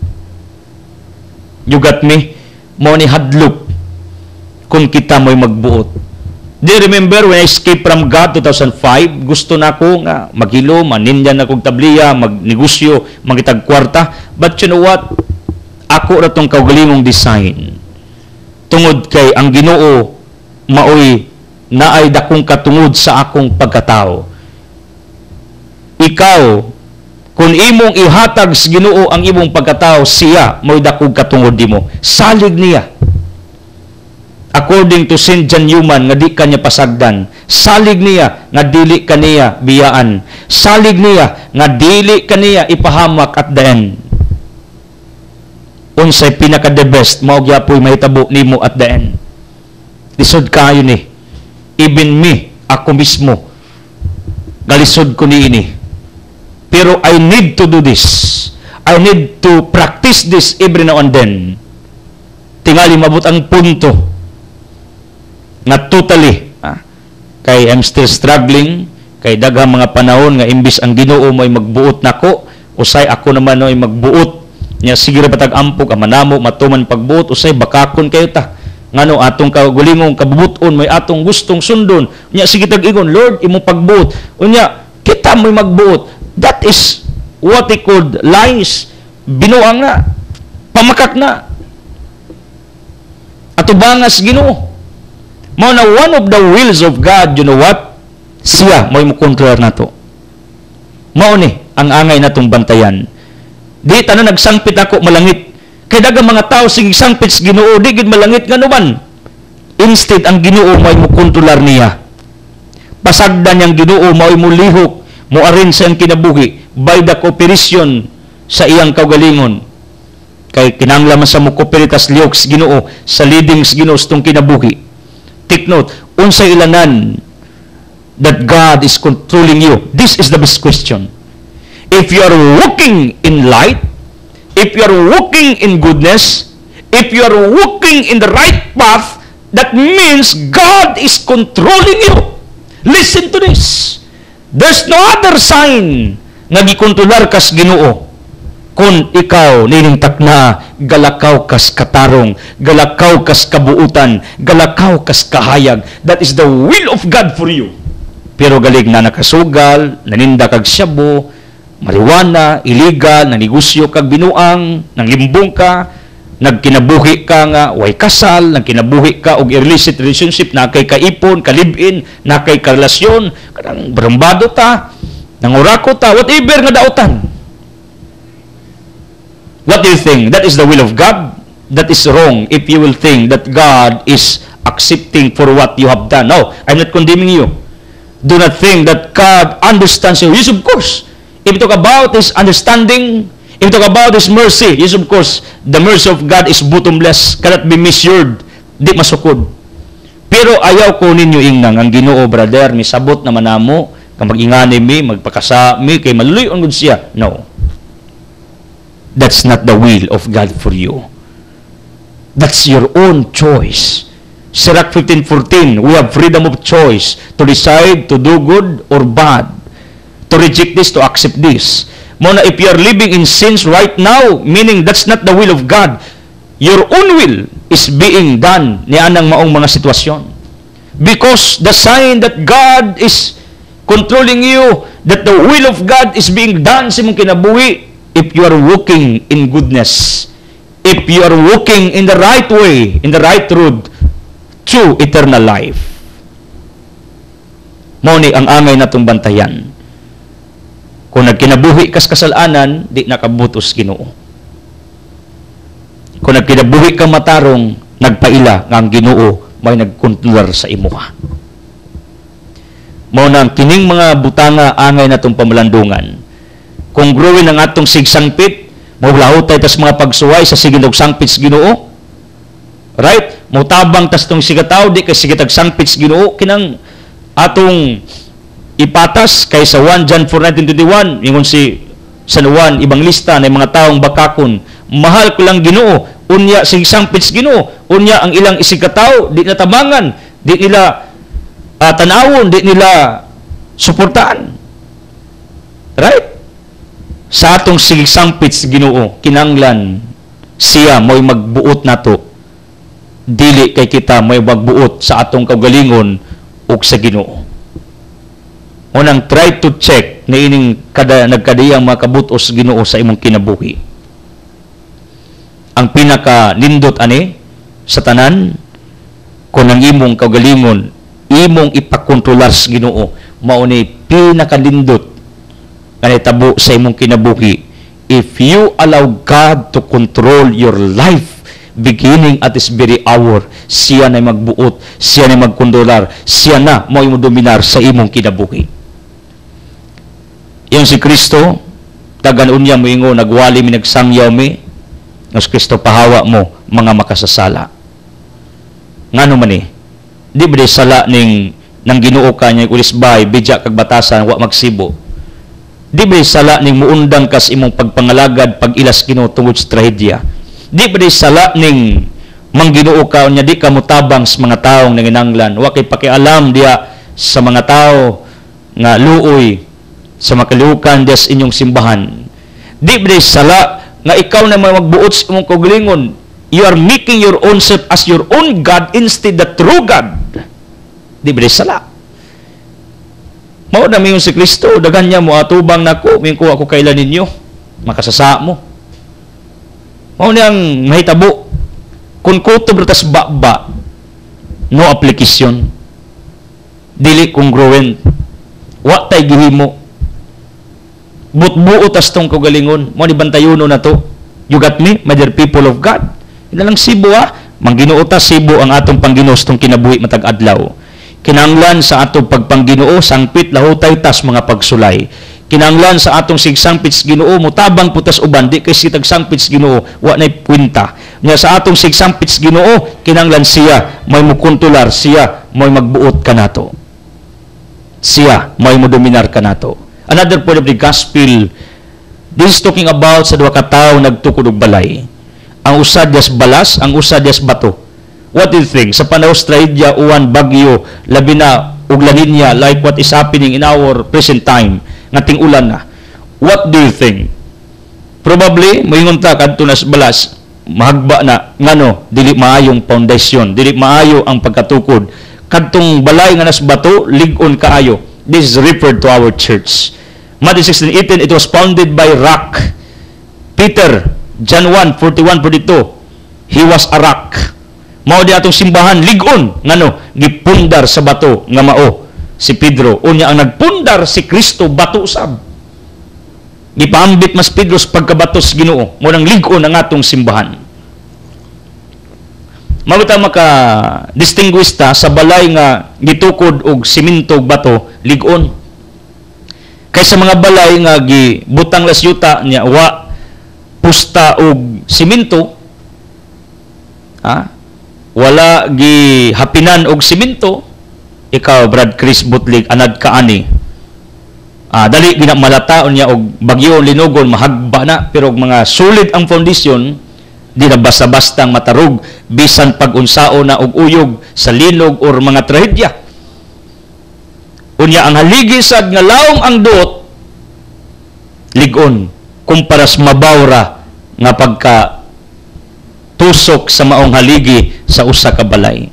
You got me? Mo ni hadlok kung kita mo'y magbuot. Do you remember when I escaped from God two thousand five? Gusto na ko nga maghilo, maninyan na kong tabliya, magnegosyo, mangitag kwarta. But you know what? Ako na itong kaugalingong design. Tungod kay ang Ginoo maoy naay dakong katungod sa akong pagkatao. Ikaw, kung imong ihatag sa Ginoo ang imong pagkatao, siya mo'y dakong katungod nimo. Salig niya. According to Saint John Newman, nga di kanya pasagdan. Salig niya, nga dili kaniya biyaan. Salig niya, nga dili kaniya ipahamak at the end. Unsay pinaka the best, mao gyapon mahitabo nimo at the end. Lisod kayo ni. Even me, ako mismo, galisod ko ni ini. Pero I need to do this. I need to practice this every now and then. Tingali mabot ang punto nga totally, ah, kay I'm still struggling, kay daghang mga panahon nga imbis ang Ginoo mo ay magbuot nako, usay ako naman ay magbuot. Nya sige ra batag ampog amanamo matuman pagbuot, usay bakakon kayo ta. Ngano atong kagulingong kabubuton may atong gustong sundon. Nya sige tag-ingon, Lord, imo pagbuot. Unya kita mo'y magbuot. That is what they called lies. Binuang na. Pamakak na. Atubangas Ginoo. Mao na one of the wills of God, you know what? Siya mo'y mukontrolar nato. Mao ni ang angay natong bantayan. Di tanan nagsangpit ako malangit. Kay daghang mga tao sing sangpit sa Ginoo, di gid malangit nga naman. Instead ang Ginoo mo'y mukontrolar niya. Pasagdan yang Ginoo mo'y mulihok, moarin sa iyang kinabuhi by the cooperation sa iyang kaugalingon. Kay kinahanglan sa mo kooperitas lihok sa Ginoo, sa leading sa Ginoo sa tong kinabuhi. Take note, unsay ilanan that God is controlling you? This is the best question. If you are walking in light, if you are walking in goodness, if you are walking in the right path, that means God is controlling you. Listen to this. There's no other sign nga gikontrolar kas Ginoo kung ikaw niningtak na galakaw kas katarong, galakaw kas kabuutan, galakaw kas kahayag. That is the will of God for you. Pero galig na nakasugal, naninda kag syabo, marijuana, illegal, nanegosyo kag binuang, nanglimbong ka, nagkinabuhi ka nga way kasal, nagkinabuhi ka og illicit relationship, na kay kaipon, kalibin, na kay karelasyon, kanang barambado ta, nangurako ta, whatever nga daotan. What do you think? That is the will of God? That is wrong if you will think that God is accepting for what you have done. No, I'm not condemning you. Do not think that God understands you. Yes, of course. If you talk about His understanding, if you talk about His mercy, yes, of course, the mercy of God is bottomless, cannot be measured, di masukod. Pero ayaw ko ninyo ingnang ang Ginoo, brother, misabot naman namo, kang mag-ingani mi, magpakasa mi, kay maluloy on siya. No. That's not the will of God for you. That's your own choice. Sirach fifteen fourteen, we have freedom of choice to decide to do good or bad, to reject this, to accept this. Mona, if you are living in sins right now, meaning that's not the will of God, your own will is being done ni anang maong mga sitwasyon. Because the sign that God is controlling you, that the will of God is being done sa imong kinabuhi, if you are walking in goodness, if you are walking in the right way, in the right road, to eternal life. Mao ni ang angay natong bantayan. Kung nagkinabuhi kas kasalanan, di nakabutos Ginoo. Kung nagkinabuhi ka matarong, nagpaila nga ang Ginoo may nagkontrolar sa imuha. Mao nang kining mga butanga angay natong pamalandungan. Kung growing ang atong sigsangpit, Maulahutay tas mga pagsuway sa sige og sangpits Ginoo. Right? Mutabang tas tong sigataw di kay sige tag sangpits Ginoo kinang atong ipatas kay sa First John four nineteen to twenty-one ingon si San Juan ibang lista na mga taong bakakon, mahal ko lang Ginoo, unya sig sangpits Ginoo, unya ang ilang isigataw di natabangan, di nila uh, tanawon, di nila suportaan. Right? Sa atong sig sangpits Ginoo kinanglan siya mo'y magbuot nato, dili kay kita mo'y magbuot sa atong kaugalingon ug sa Ginoo. Unang try to check na ining kada nagkadiyang mga kabutos Ginoo sa imong kinabuhi. Ang pinaka nindot ani sa tanan kung ang imong kaugalingon imong ipakontrolar sa Ginoo, mao ni pinaka nindot kanay tabo sa imong kinabuhi if you allow God to control your life beginning at this very hour. Siya na magbuot, siya na magkontrolar, siya na mao imong dominar sa imong kinabuhi. Yung si Kristo tagan unya mo ingo nagwali mi nagsangyaw mi nos Kristo pahawa mo mga makasasala. Ngano man ni di ba sala ning nang Ginoo ka niya ulisbay bidya kag batasan wa magsibo. Di ba sala ning muundang kas imong pagpangalagad pag ilas Ginoo tungod sa trahedya. Di ba sala ning mangginoo ka nya di ka mutabang sa mga taong nanginanglan, wa kay pakialam diya sa mga tao nga luoy sa makalihukan diya sa inyong simbahan. Di ba sala nga ikaw na magbuot sa imong kaugalingon, you are making your own self as your own God instead the true God. Di ba sala? Mao na miyon si Kristo, dagan niya mo atubang nako, mingko ako kailan ninyo, makasasa mo. Mao niyang mahitabo, kung kutob tas baba, no application, dili congruent, wa tay gihimo, butbuo tas tong kagalingon, mao ni bantayono na to. You got me, my dear people of God? Ina lang sibo ha, mangginoo ta sibo ang atong pangginos tong kinabuhi matag adlaw. Kinanglan sa atong pagpangginoo sangpit lahutay tas mga pagsulay. Kinanglan sa atong sigsangpits Ginoo mutabang putas uban di kay sitag sangpits Ginoo wa nay kwenta. Nya sa atong sigsangpits Ginoo kinanglan siya may mukontrolar, siya may magbuot kanato. Siya may modominar kanato. Another point of the gospel, this is talking about sa duha ka tawo nagtukod og balay. Ang usa dias balas, ang usa dias bato. What do you think? Sa panahon sa trahedya, uwan, bagyo, labi na, ug laninya, like what is happening in our present time, ngating ulan na. What do you think? Probably, moingon ta kadto na sa balas, mahagba na, ngano, dili maayong foundation, dili maayo ang pagkatukod. Kadtong balay nga nas bato, lig-on kaayo. This is referred to our church. Matthew sixteen eighteen, it was founded by rock. Peter, John one forty-one forty-two, he was a rock. Mao di atong simbahan lig-on ngano gipundar sa bato nga mao si Pedro, unya ang nagpundar si Kristo bato usab. Gipaambit mas Pedro sa pagkabato sa Ginoo, mo nang lig-on ang atong simbahan. Mao ta maka distinguish ta sa balay nga gitukod og semento ug bato lig-on. Kaysa mga balay nga gibutang las yuta nya wa pusta og semento, ha? Wala gi hapinan og semento, ikaw Brad Chris Butlig anad kaani. Ah, dali gina malataon niya og bagyo linugon mahagba na pero og mga solid ang foundation, di na basta-bastang matarog bisan pag-unsao na og uyog sa linog or mga trahedya. Unya ang haligi sad nga lawom ang duot lig-on kumpara sa mabawra nga pagka tusok sa maong haligi sa usa ka balay.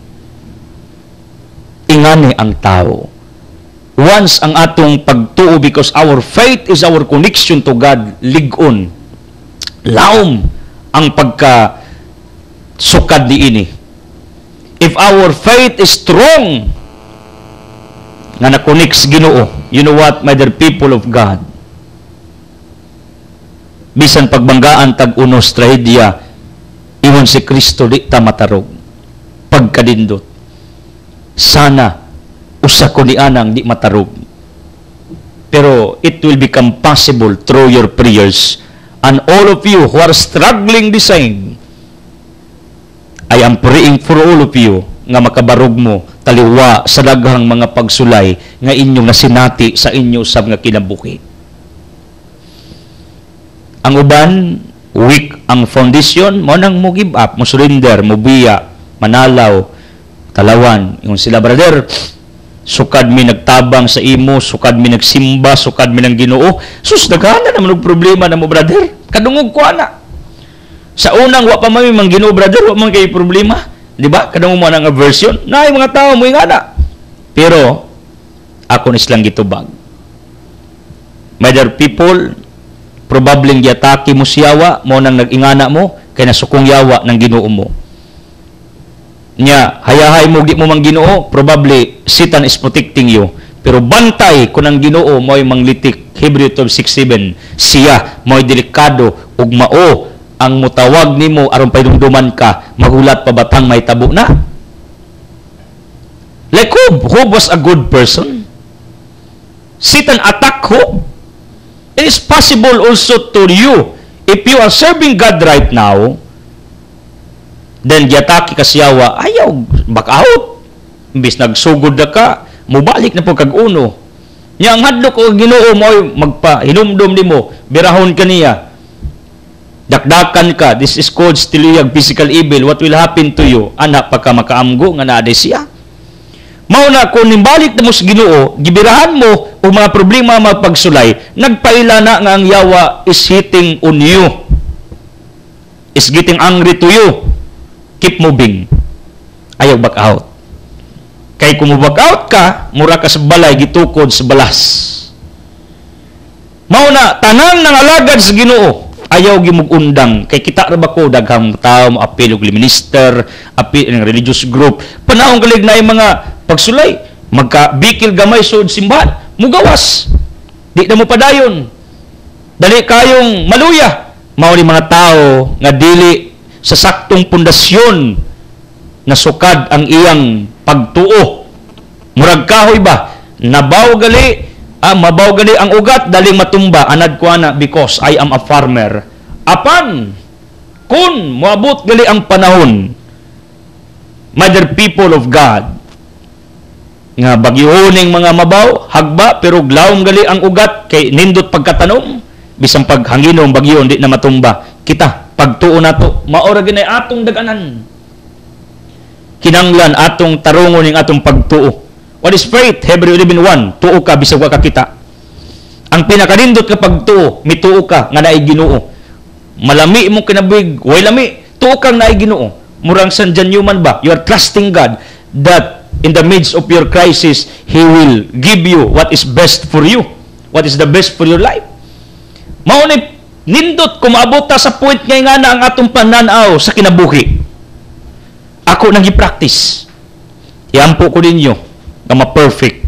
Ingani ang tao. Once ang atong pagtuo, because our faith is our connection to God, lig-on. Laom ang pagka sukad diini. If our faith is strong, nga na-connect sa Ginoo, you know what, my dear people of God? Bisan pagbanggaan tag-unos trahedya, iwan si Kristo di ta matarog pagkadindot. Sana usa ko ni anang di matarog, pero it will become possible through your prayers And all of you who are struggling the same, I am praying for all of you nga makabarog mo taliwa sa daghang mga pagsulay nga inyong nasinati sa inyo sa mga kinabuhi. Ang uban, weak ang foundation, mo nang mo give up, mo surrender, mo biya, manalaw, talawan. Yung sila, brother, sukad mi nagtabang sa imo, sukad mi nagsimba, sukad mi ng Ginoo. Sus, daghana naman og problema na mo, brother. Kadungog ko ana. Sa unang wa pa mami mang Ginoo, brother, wa man kay problema. Di ba? Kadungog mo nang aversion. Naay mga tao mo ingana. Pero ako ni silang gitubag. My dear people, probably giatake mo siyawa, mo nang nag-ingana mo, kay nasukong yawa ng Ginoo mo. Nya, hayahay mo, di mo mang Ginoo, probably Satan is protecting you. Pero bantay kung ang Ginoo mo'y manglitik. Hebrew twelve six seven, siya mo'y delikado ug mao ang mutawag nimo aron paidumduman ka, magulat pa batang may tabo na. Like Job, Job was a good person. Satan attack Job. It is possible also to you, if you are serving God right now, then giatake ka siyawa, ayaw, back out. Imbis nagsugod na ka, mubalik na po kag-uno. Nya ang hadlok o Ginoo mo magpa hinumdum nimo, birahon ka niya. Dakdakan ka, this is called stiliyag physical evil. What will happen to you? Anak pagka makaamgo nga naa siya. Mauna kung nimbalik na mo sa Ginoo, gibirahan mo o mga problema magpagsulay, nagpaila na nga ang yawa is hitting on you. Is getting angry to you. Keep moving. Ayaw back out. Kay kung back out ka, mura ka sa balay, gitukod sa balas. Mauna, tanang nang alagad sa Ginoo, ayaw gimugundang. Kay kita ra ba ko, daghang tao, apil og minister, apil ng religious group, panahon galig na yung mga pagsulay, magka-bikil gamay sud simbahan, mugawas. Di na mo padayon. Dali kayong maluya. Mao ni mga tao nga dili sa saktong pundasyon na sukad ang iyang pagtuo. Murag kahoy ba? Nabaw gali, ah, mabaw gali ang ugat, dali matumba. Anad ko ana, because I am a farmer. Apan, kun moabot gali ang panahon, my dear people of God, nga bagyoning mga mabaw, hagba, pero glawom gali ang ugat, kay nindot pagkatanom, bisang paghanginom, bagyon, di na matumba. Kita, pagtuo na to, maora ginay atong daganan. Kinanglan atong tarungon ng atong pagtuo. What is faith? Hebrew eleven one, tuo ka, bisag wa ka kita. Ang pinakanindot ka pagtuo, mituo ka, nga naay Ginoo. Malami mong kinabig, way lami, tuo kang naay Ginoo. Murang San John Newman ba? You are trusting God that in the midst of your crisis, He will give you what is best for you. What is the best for your life. Maunay, nindot kung maabot ta sa point ngay nga na ang atong pananaw sa kinabuhi. Ako nang i-practice. Iampo ko ninyo nga ma-perfect.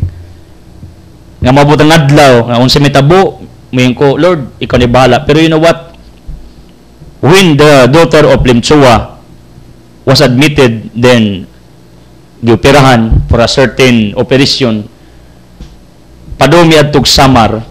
Nga maabot ang adlaw, nga unsa may tabo, mayon ko, Lord, ikaw ni bahala. Pero you know what? When the daughter of Limtsua was admitted, then gioperahan for a certain operation, padumi adtog Samar,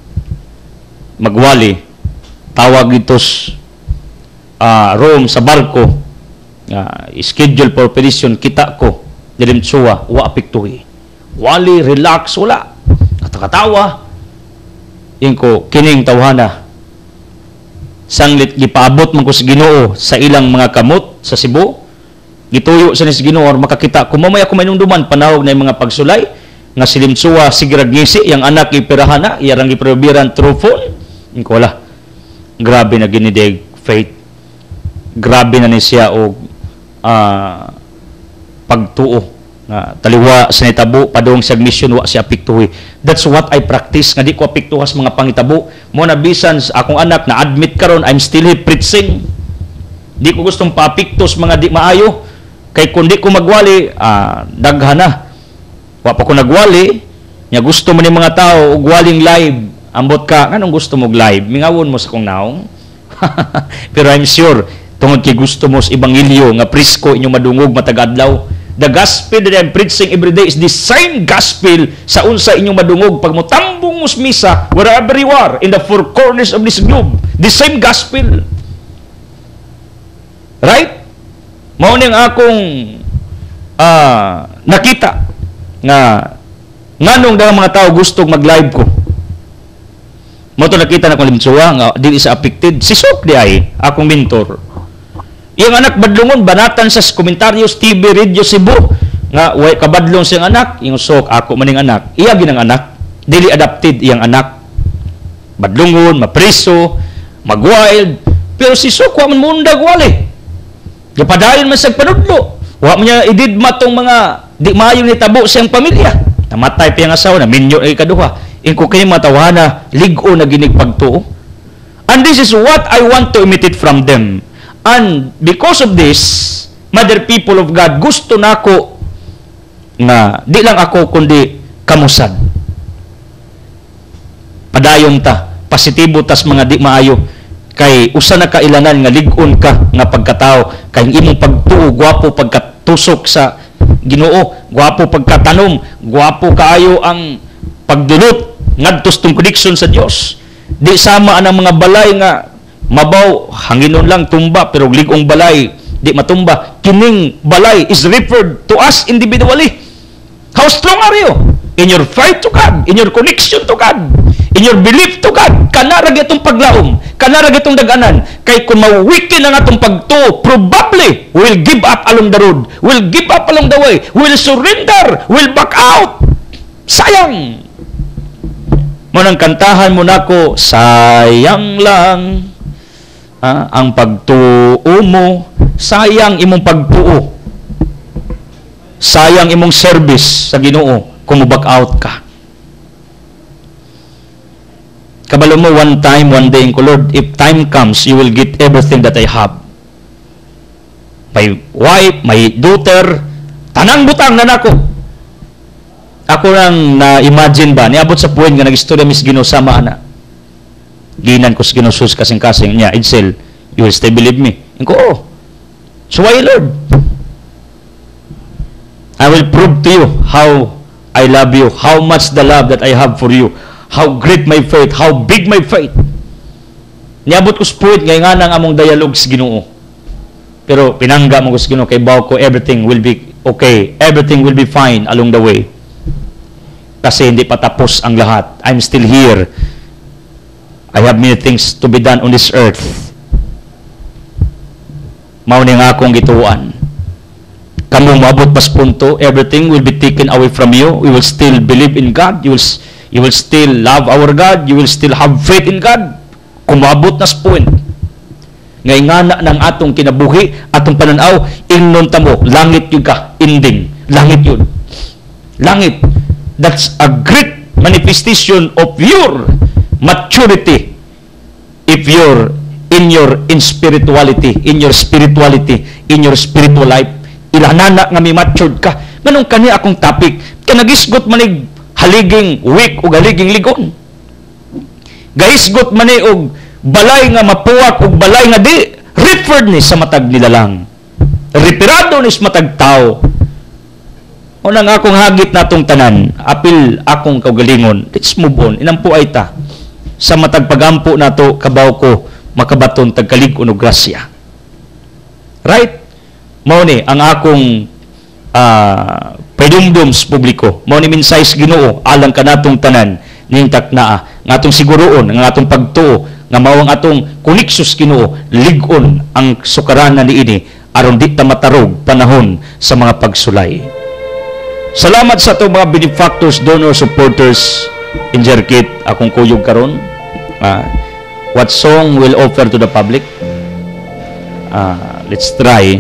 magwali, tawag itos uh, Rome sa barko, uh, schedule for operation, kita ko, dilimtsuwa, wa apektuhi. Wali, relax, wala. Katakatawa. Yung ko, kining tawhana. Sanglit, gipaabot man ko sa Ginoo sa ilang mga kamot sa Cebu, gituyo sa ni Ginoo makakita ko mamaya ko mainumduman panawag na yung mga pagsulay nga silimsuwa sigrag ngisi yang anak ipirahan na iyarang iprobiran through phone ko wala. Grabe na ginidig faith, grabe na ni siya og uh, pagtuo nga taliwa sa nitabo padung sa mission wa siya apektuhi. That's what I practice nga di ko apektuhas mga pangitabo mo na bisan sa akong anak na admit karon I'm still preaching. Di ko gustong paapektos mga di maayo. Kay kundi ko magwali, ah, daghan na. Wa pa ko nagwali, nya gusto mo ni mga tao og waling live. Ambot ka, anong gusto mo live? Mingawon mo sa kong naong. Pero I'm sure, tungod kay gusto mo sa ebanghelyo nga presko inyong madungog matag adlaw. The gospel that I'm preaching every day is the same gospel sa unsa inyong madungog pag motambong mo sa misa wherever you are in the four corners of this globe. The same gospel. Right? Mao ning akong uh, nakita nga nganong daghang mga tao gusto mag-live ko. Mo to nakita na kong limtsuwa nga dili sa affected. Si Sok di ay akong mentor. Iyang anak badlongon banatan sa komentaryo T V Radio Cebu nga way kabadlong siyang anak, yung Sok ako maning anak. Iya ginang anak, dili adopted iyang anak. Badlongon, mapreso, mag-wild. Pero si Sok wa man mundag wali. Gapadayon man sa panudlo. Wa man niya ididma tong mga di maayo ni tabo siyang pamilya. Namatay pa yung asawa na minyo ay kaduha. Ingko kay matawana ligo na ginig pagtuo. And this is what I want to imitate from them. And because of this, mother people of God, gusto nako nga di lang ako kundi kamusad. Padayong ta, positibo tas mga di maayo. Kay usa na kailangan nga ligon ka nga pagkatao, kay imong pagtuo gwapo pagkatusok sa Ginoo, gwapo pagkatanom, gwapo kaayo ang pagdulot ngadtos tong connection sa Dios. Di sama anang mga balay nga mabaw hanginon lang tumba pero ligong balay di matumba. Kining balay is referred to us individually. How strong are you in your fight to God, in your connection to God, in your belief to God? Kanara gitong paglaom, kanara gitong daganan. Kay kung mawikin ang atong pagtuo, probably will give up along the road, will give up along the way, will surrender, will back out. Sayang. Mo nang kantahan mo nako, sayang lang ah, ang pagtuo mo, sayang imong pagtuo. Sayang imong service sa Ginoo kung back out ka. Kabalo mo one time, one day, ko Lord, if time comes, you will get everything that I have. My wife, my daughter, tanang butang na nako. Ako nang na-imagine ba, niabot sa point nga nag-istorya mis Ginoo sama ana. Ginan ko sa Ginoo sus kasing-kasing niya, Edsel, you will still believe me. Inko, oh. So why, Lord? I will prove to you how I love you, how much the love that I have for you, how great my faith, how big my faith. Niabot ko sa point nga nga nang among dialogue sa Ginoo. Pero pinangga mo ko sa Ginoo kay bawo ko everything will be okay, everything will be fine along the way. Kasi hindi pa tapos ang lahat. I'm still here. I have many things to be done on this earth. Mao ni nga akong gituan. Kamu maabot pas punto, everything will be taken away from you. You will still believe in God. You will, you will still love our God. You will still have faith in God. Kung maabot na sa point. Ngay nga na ng atong kinabuhi, atong pananaw, ingnon ta mo, langit yun ka, ending. Langit yun. Langit. That's a great manifestation of your maturity if you're in your in spirituality, in your spirituality, in your spiritual life. Ilanana nga may matured ka. Manong kani akong topic, kanagisgot manig haliging week o haliging ligon. Gahisgot mani og balay nga mapuwak og balay nga di referred ni sa matag nilalang. Reperado ni sa matag tao. Unang akong hagit natong tanan, apil akong kaugalingon. Let's move on. Inampu ay ta. Sa matag pagampo nato kabaw ko makabaton tagkalig-on og grasya. Right? Mao ni ang akong uh, pedumdum sa publiko. Mao ni minsay sa Ginoo alang kanatong tanan ning taknaa nga atong siguroon nga atong pagtuo nga mao ang atong koneksyon sa Ginoo lig-on ang sukaranan niini aron di ta matarog panahon sa mga pagsulay. Salamat sa atong mga benefactors, donors, supporters in Jerkit akong kuyog karon. Uh, what song will offer to the public? Uh, let's try.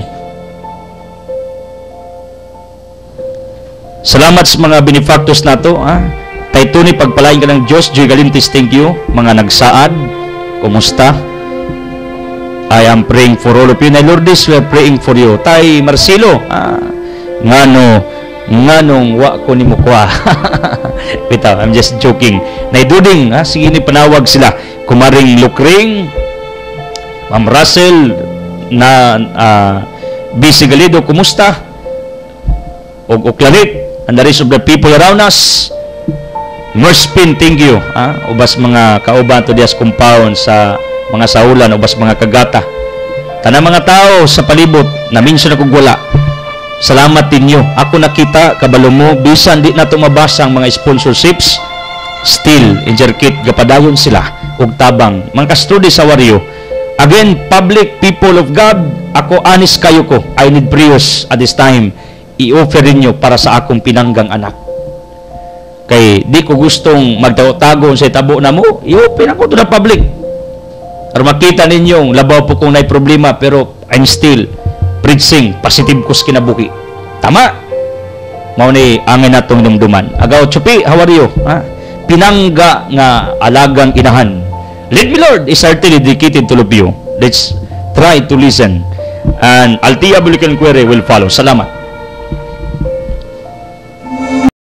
Salamat sa mga benefactors nato, ha. Tay Tony, pagpalain ka ng Diyos. Joy Galintis, thank you. Mga nagsaad, kumusta? I am praying for all of you. Nay Lourdes, we are praying for you. Tay Marcelo, ah, ngano, nganong wa ko ni mo kwa. Bitaw, I'm just joking. Nay Duding, ha, sige ni panawag sila. Kumaring Lukring, Ma'am Russell, na uh, Bisi Galido, kumusta? Og Oklarit, and the rest of the people around us. Merspin, thank you. Ah, ubas mga kauban to dias compound sa mga saulan o bas mga kagata. Tanang mga tao sa palibot na minsan ako wala. Salamat ninyo. Ako nakita kabalo mo bisan di na tumabasa ang mga sponsorships. Still, injerkit gapadayon sila og tabang mga kastudi sa waryo. Again, public people of God, ako honest kayo ko. I need prayers at this time. I-offer ninyo para sa akong pinanggang anak. Kay di ko gustong magtago-tago sa tabo na mo, i-open ako to the public. Para makita ninyong labaw po kung may problema, pero I'm still preaching positive kus kinabuhi. Tama? Mao ni angin natong dumduman. Agaw chupi, how are you? Ha? Pinangga nga alagang inahan. Lead me Lord is certainly dedicated to all of you. Let's try to listen. And Altia Bulikan Query will follow. Salamat.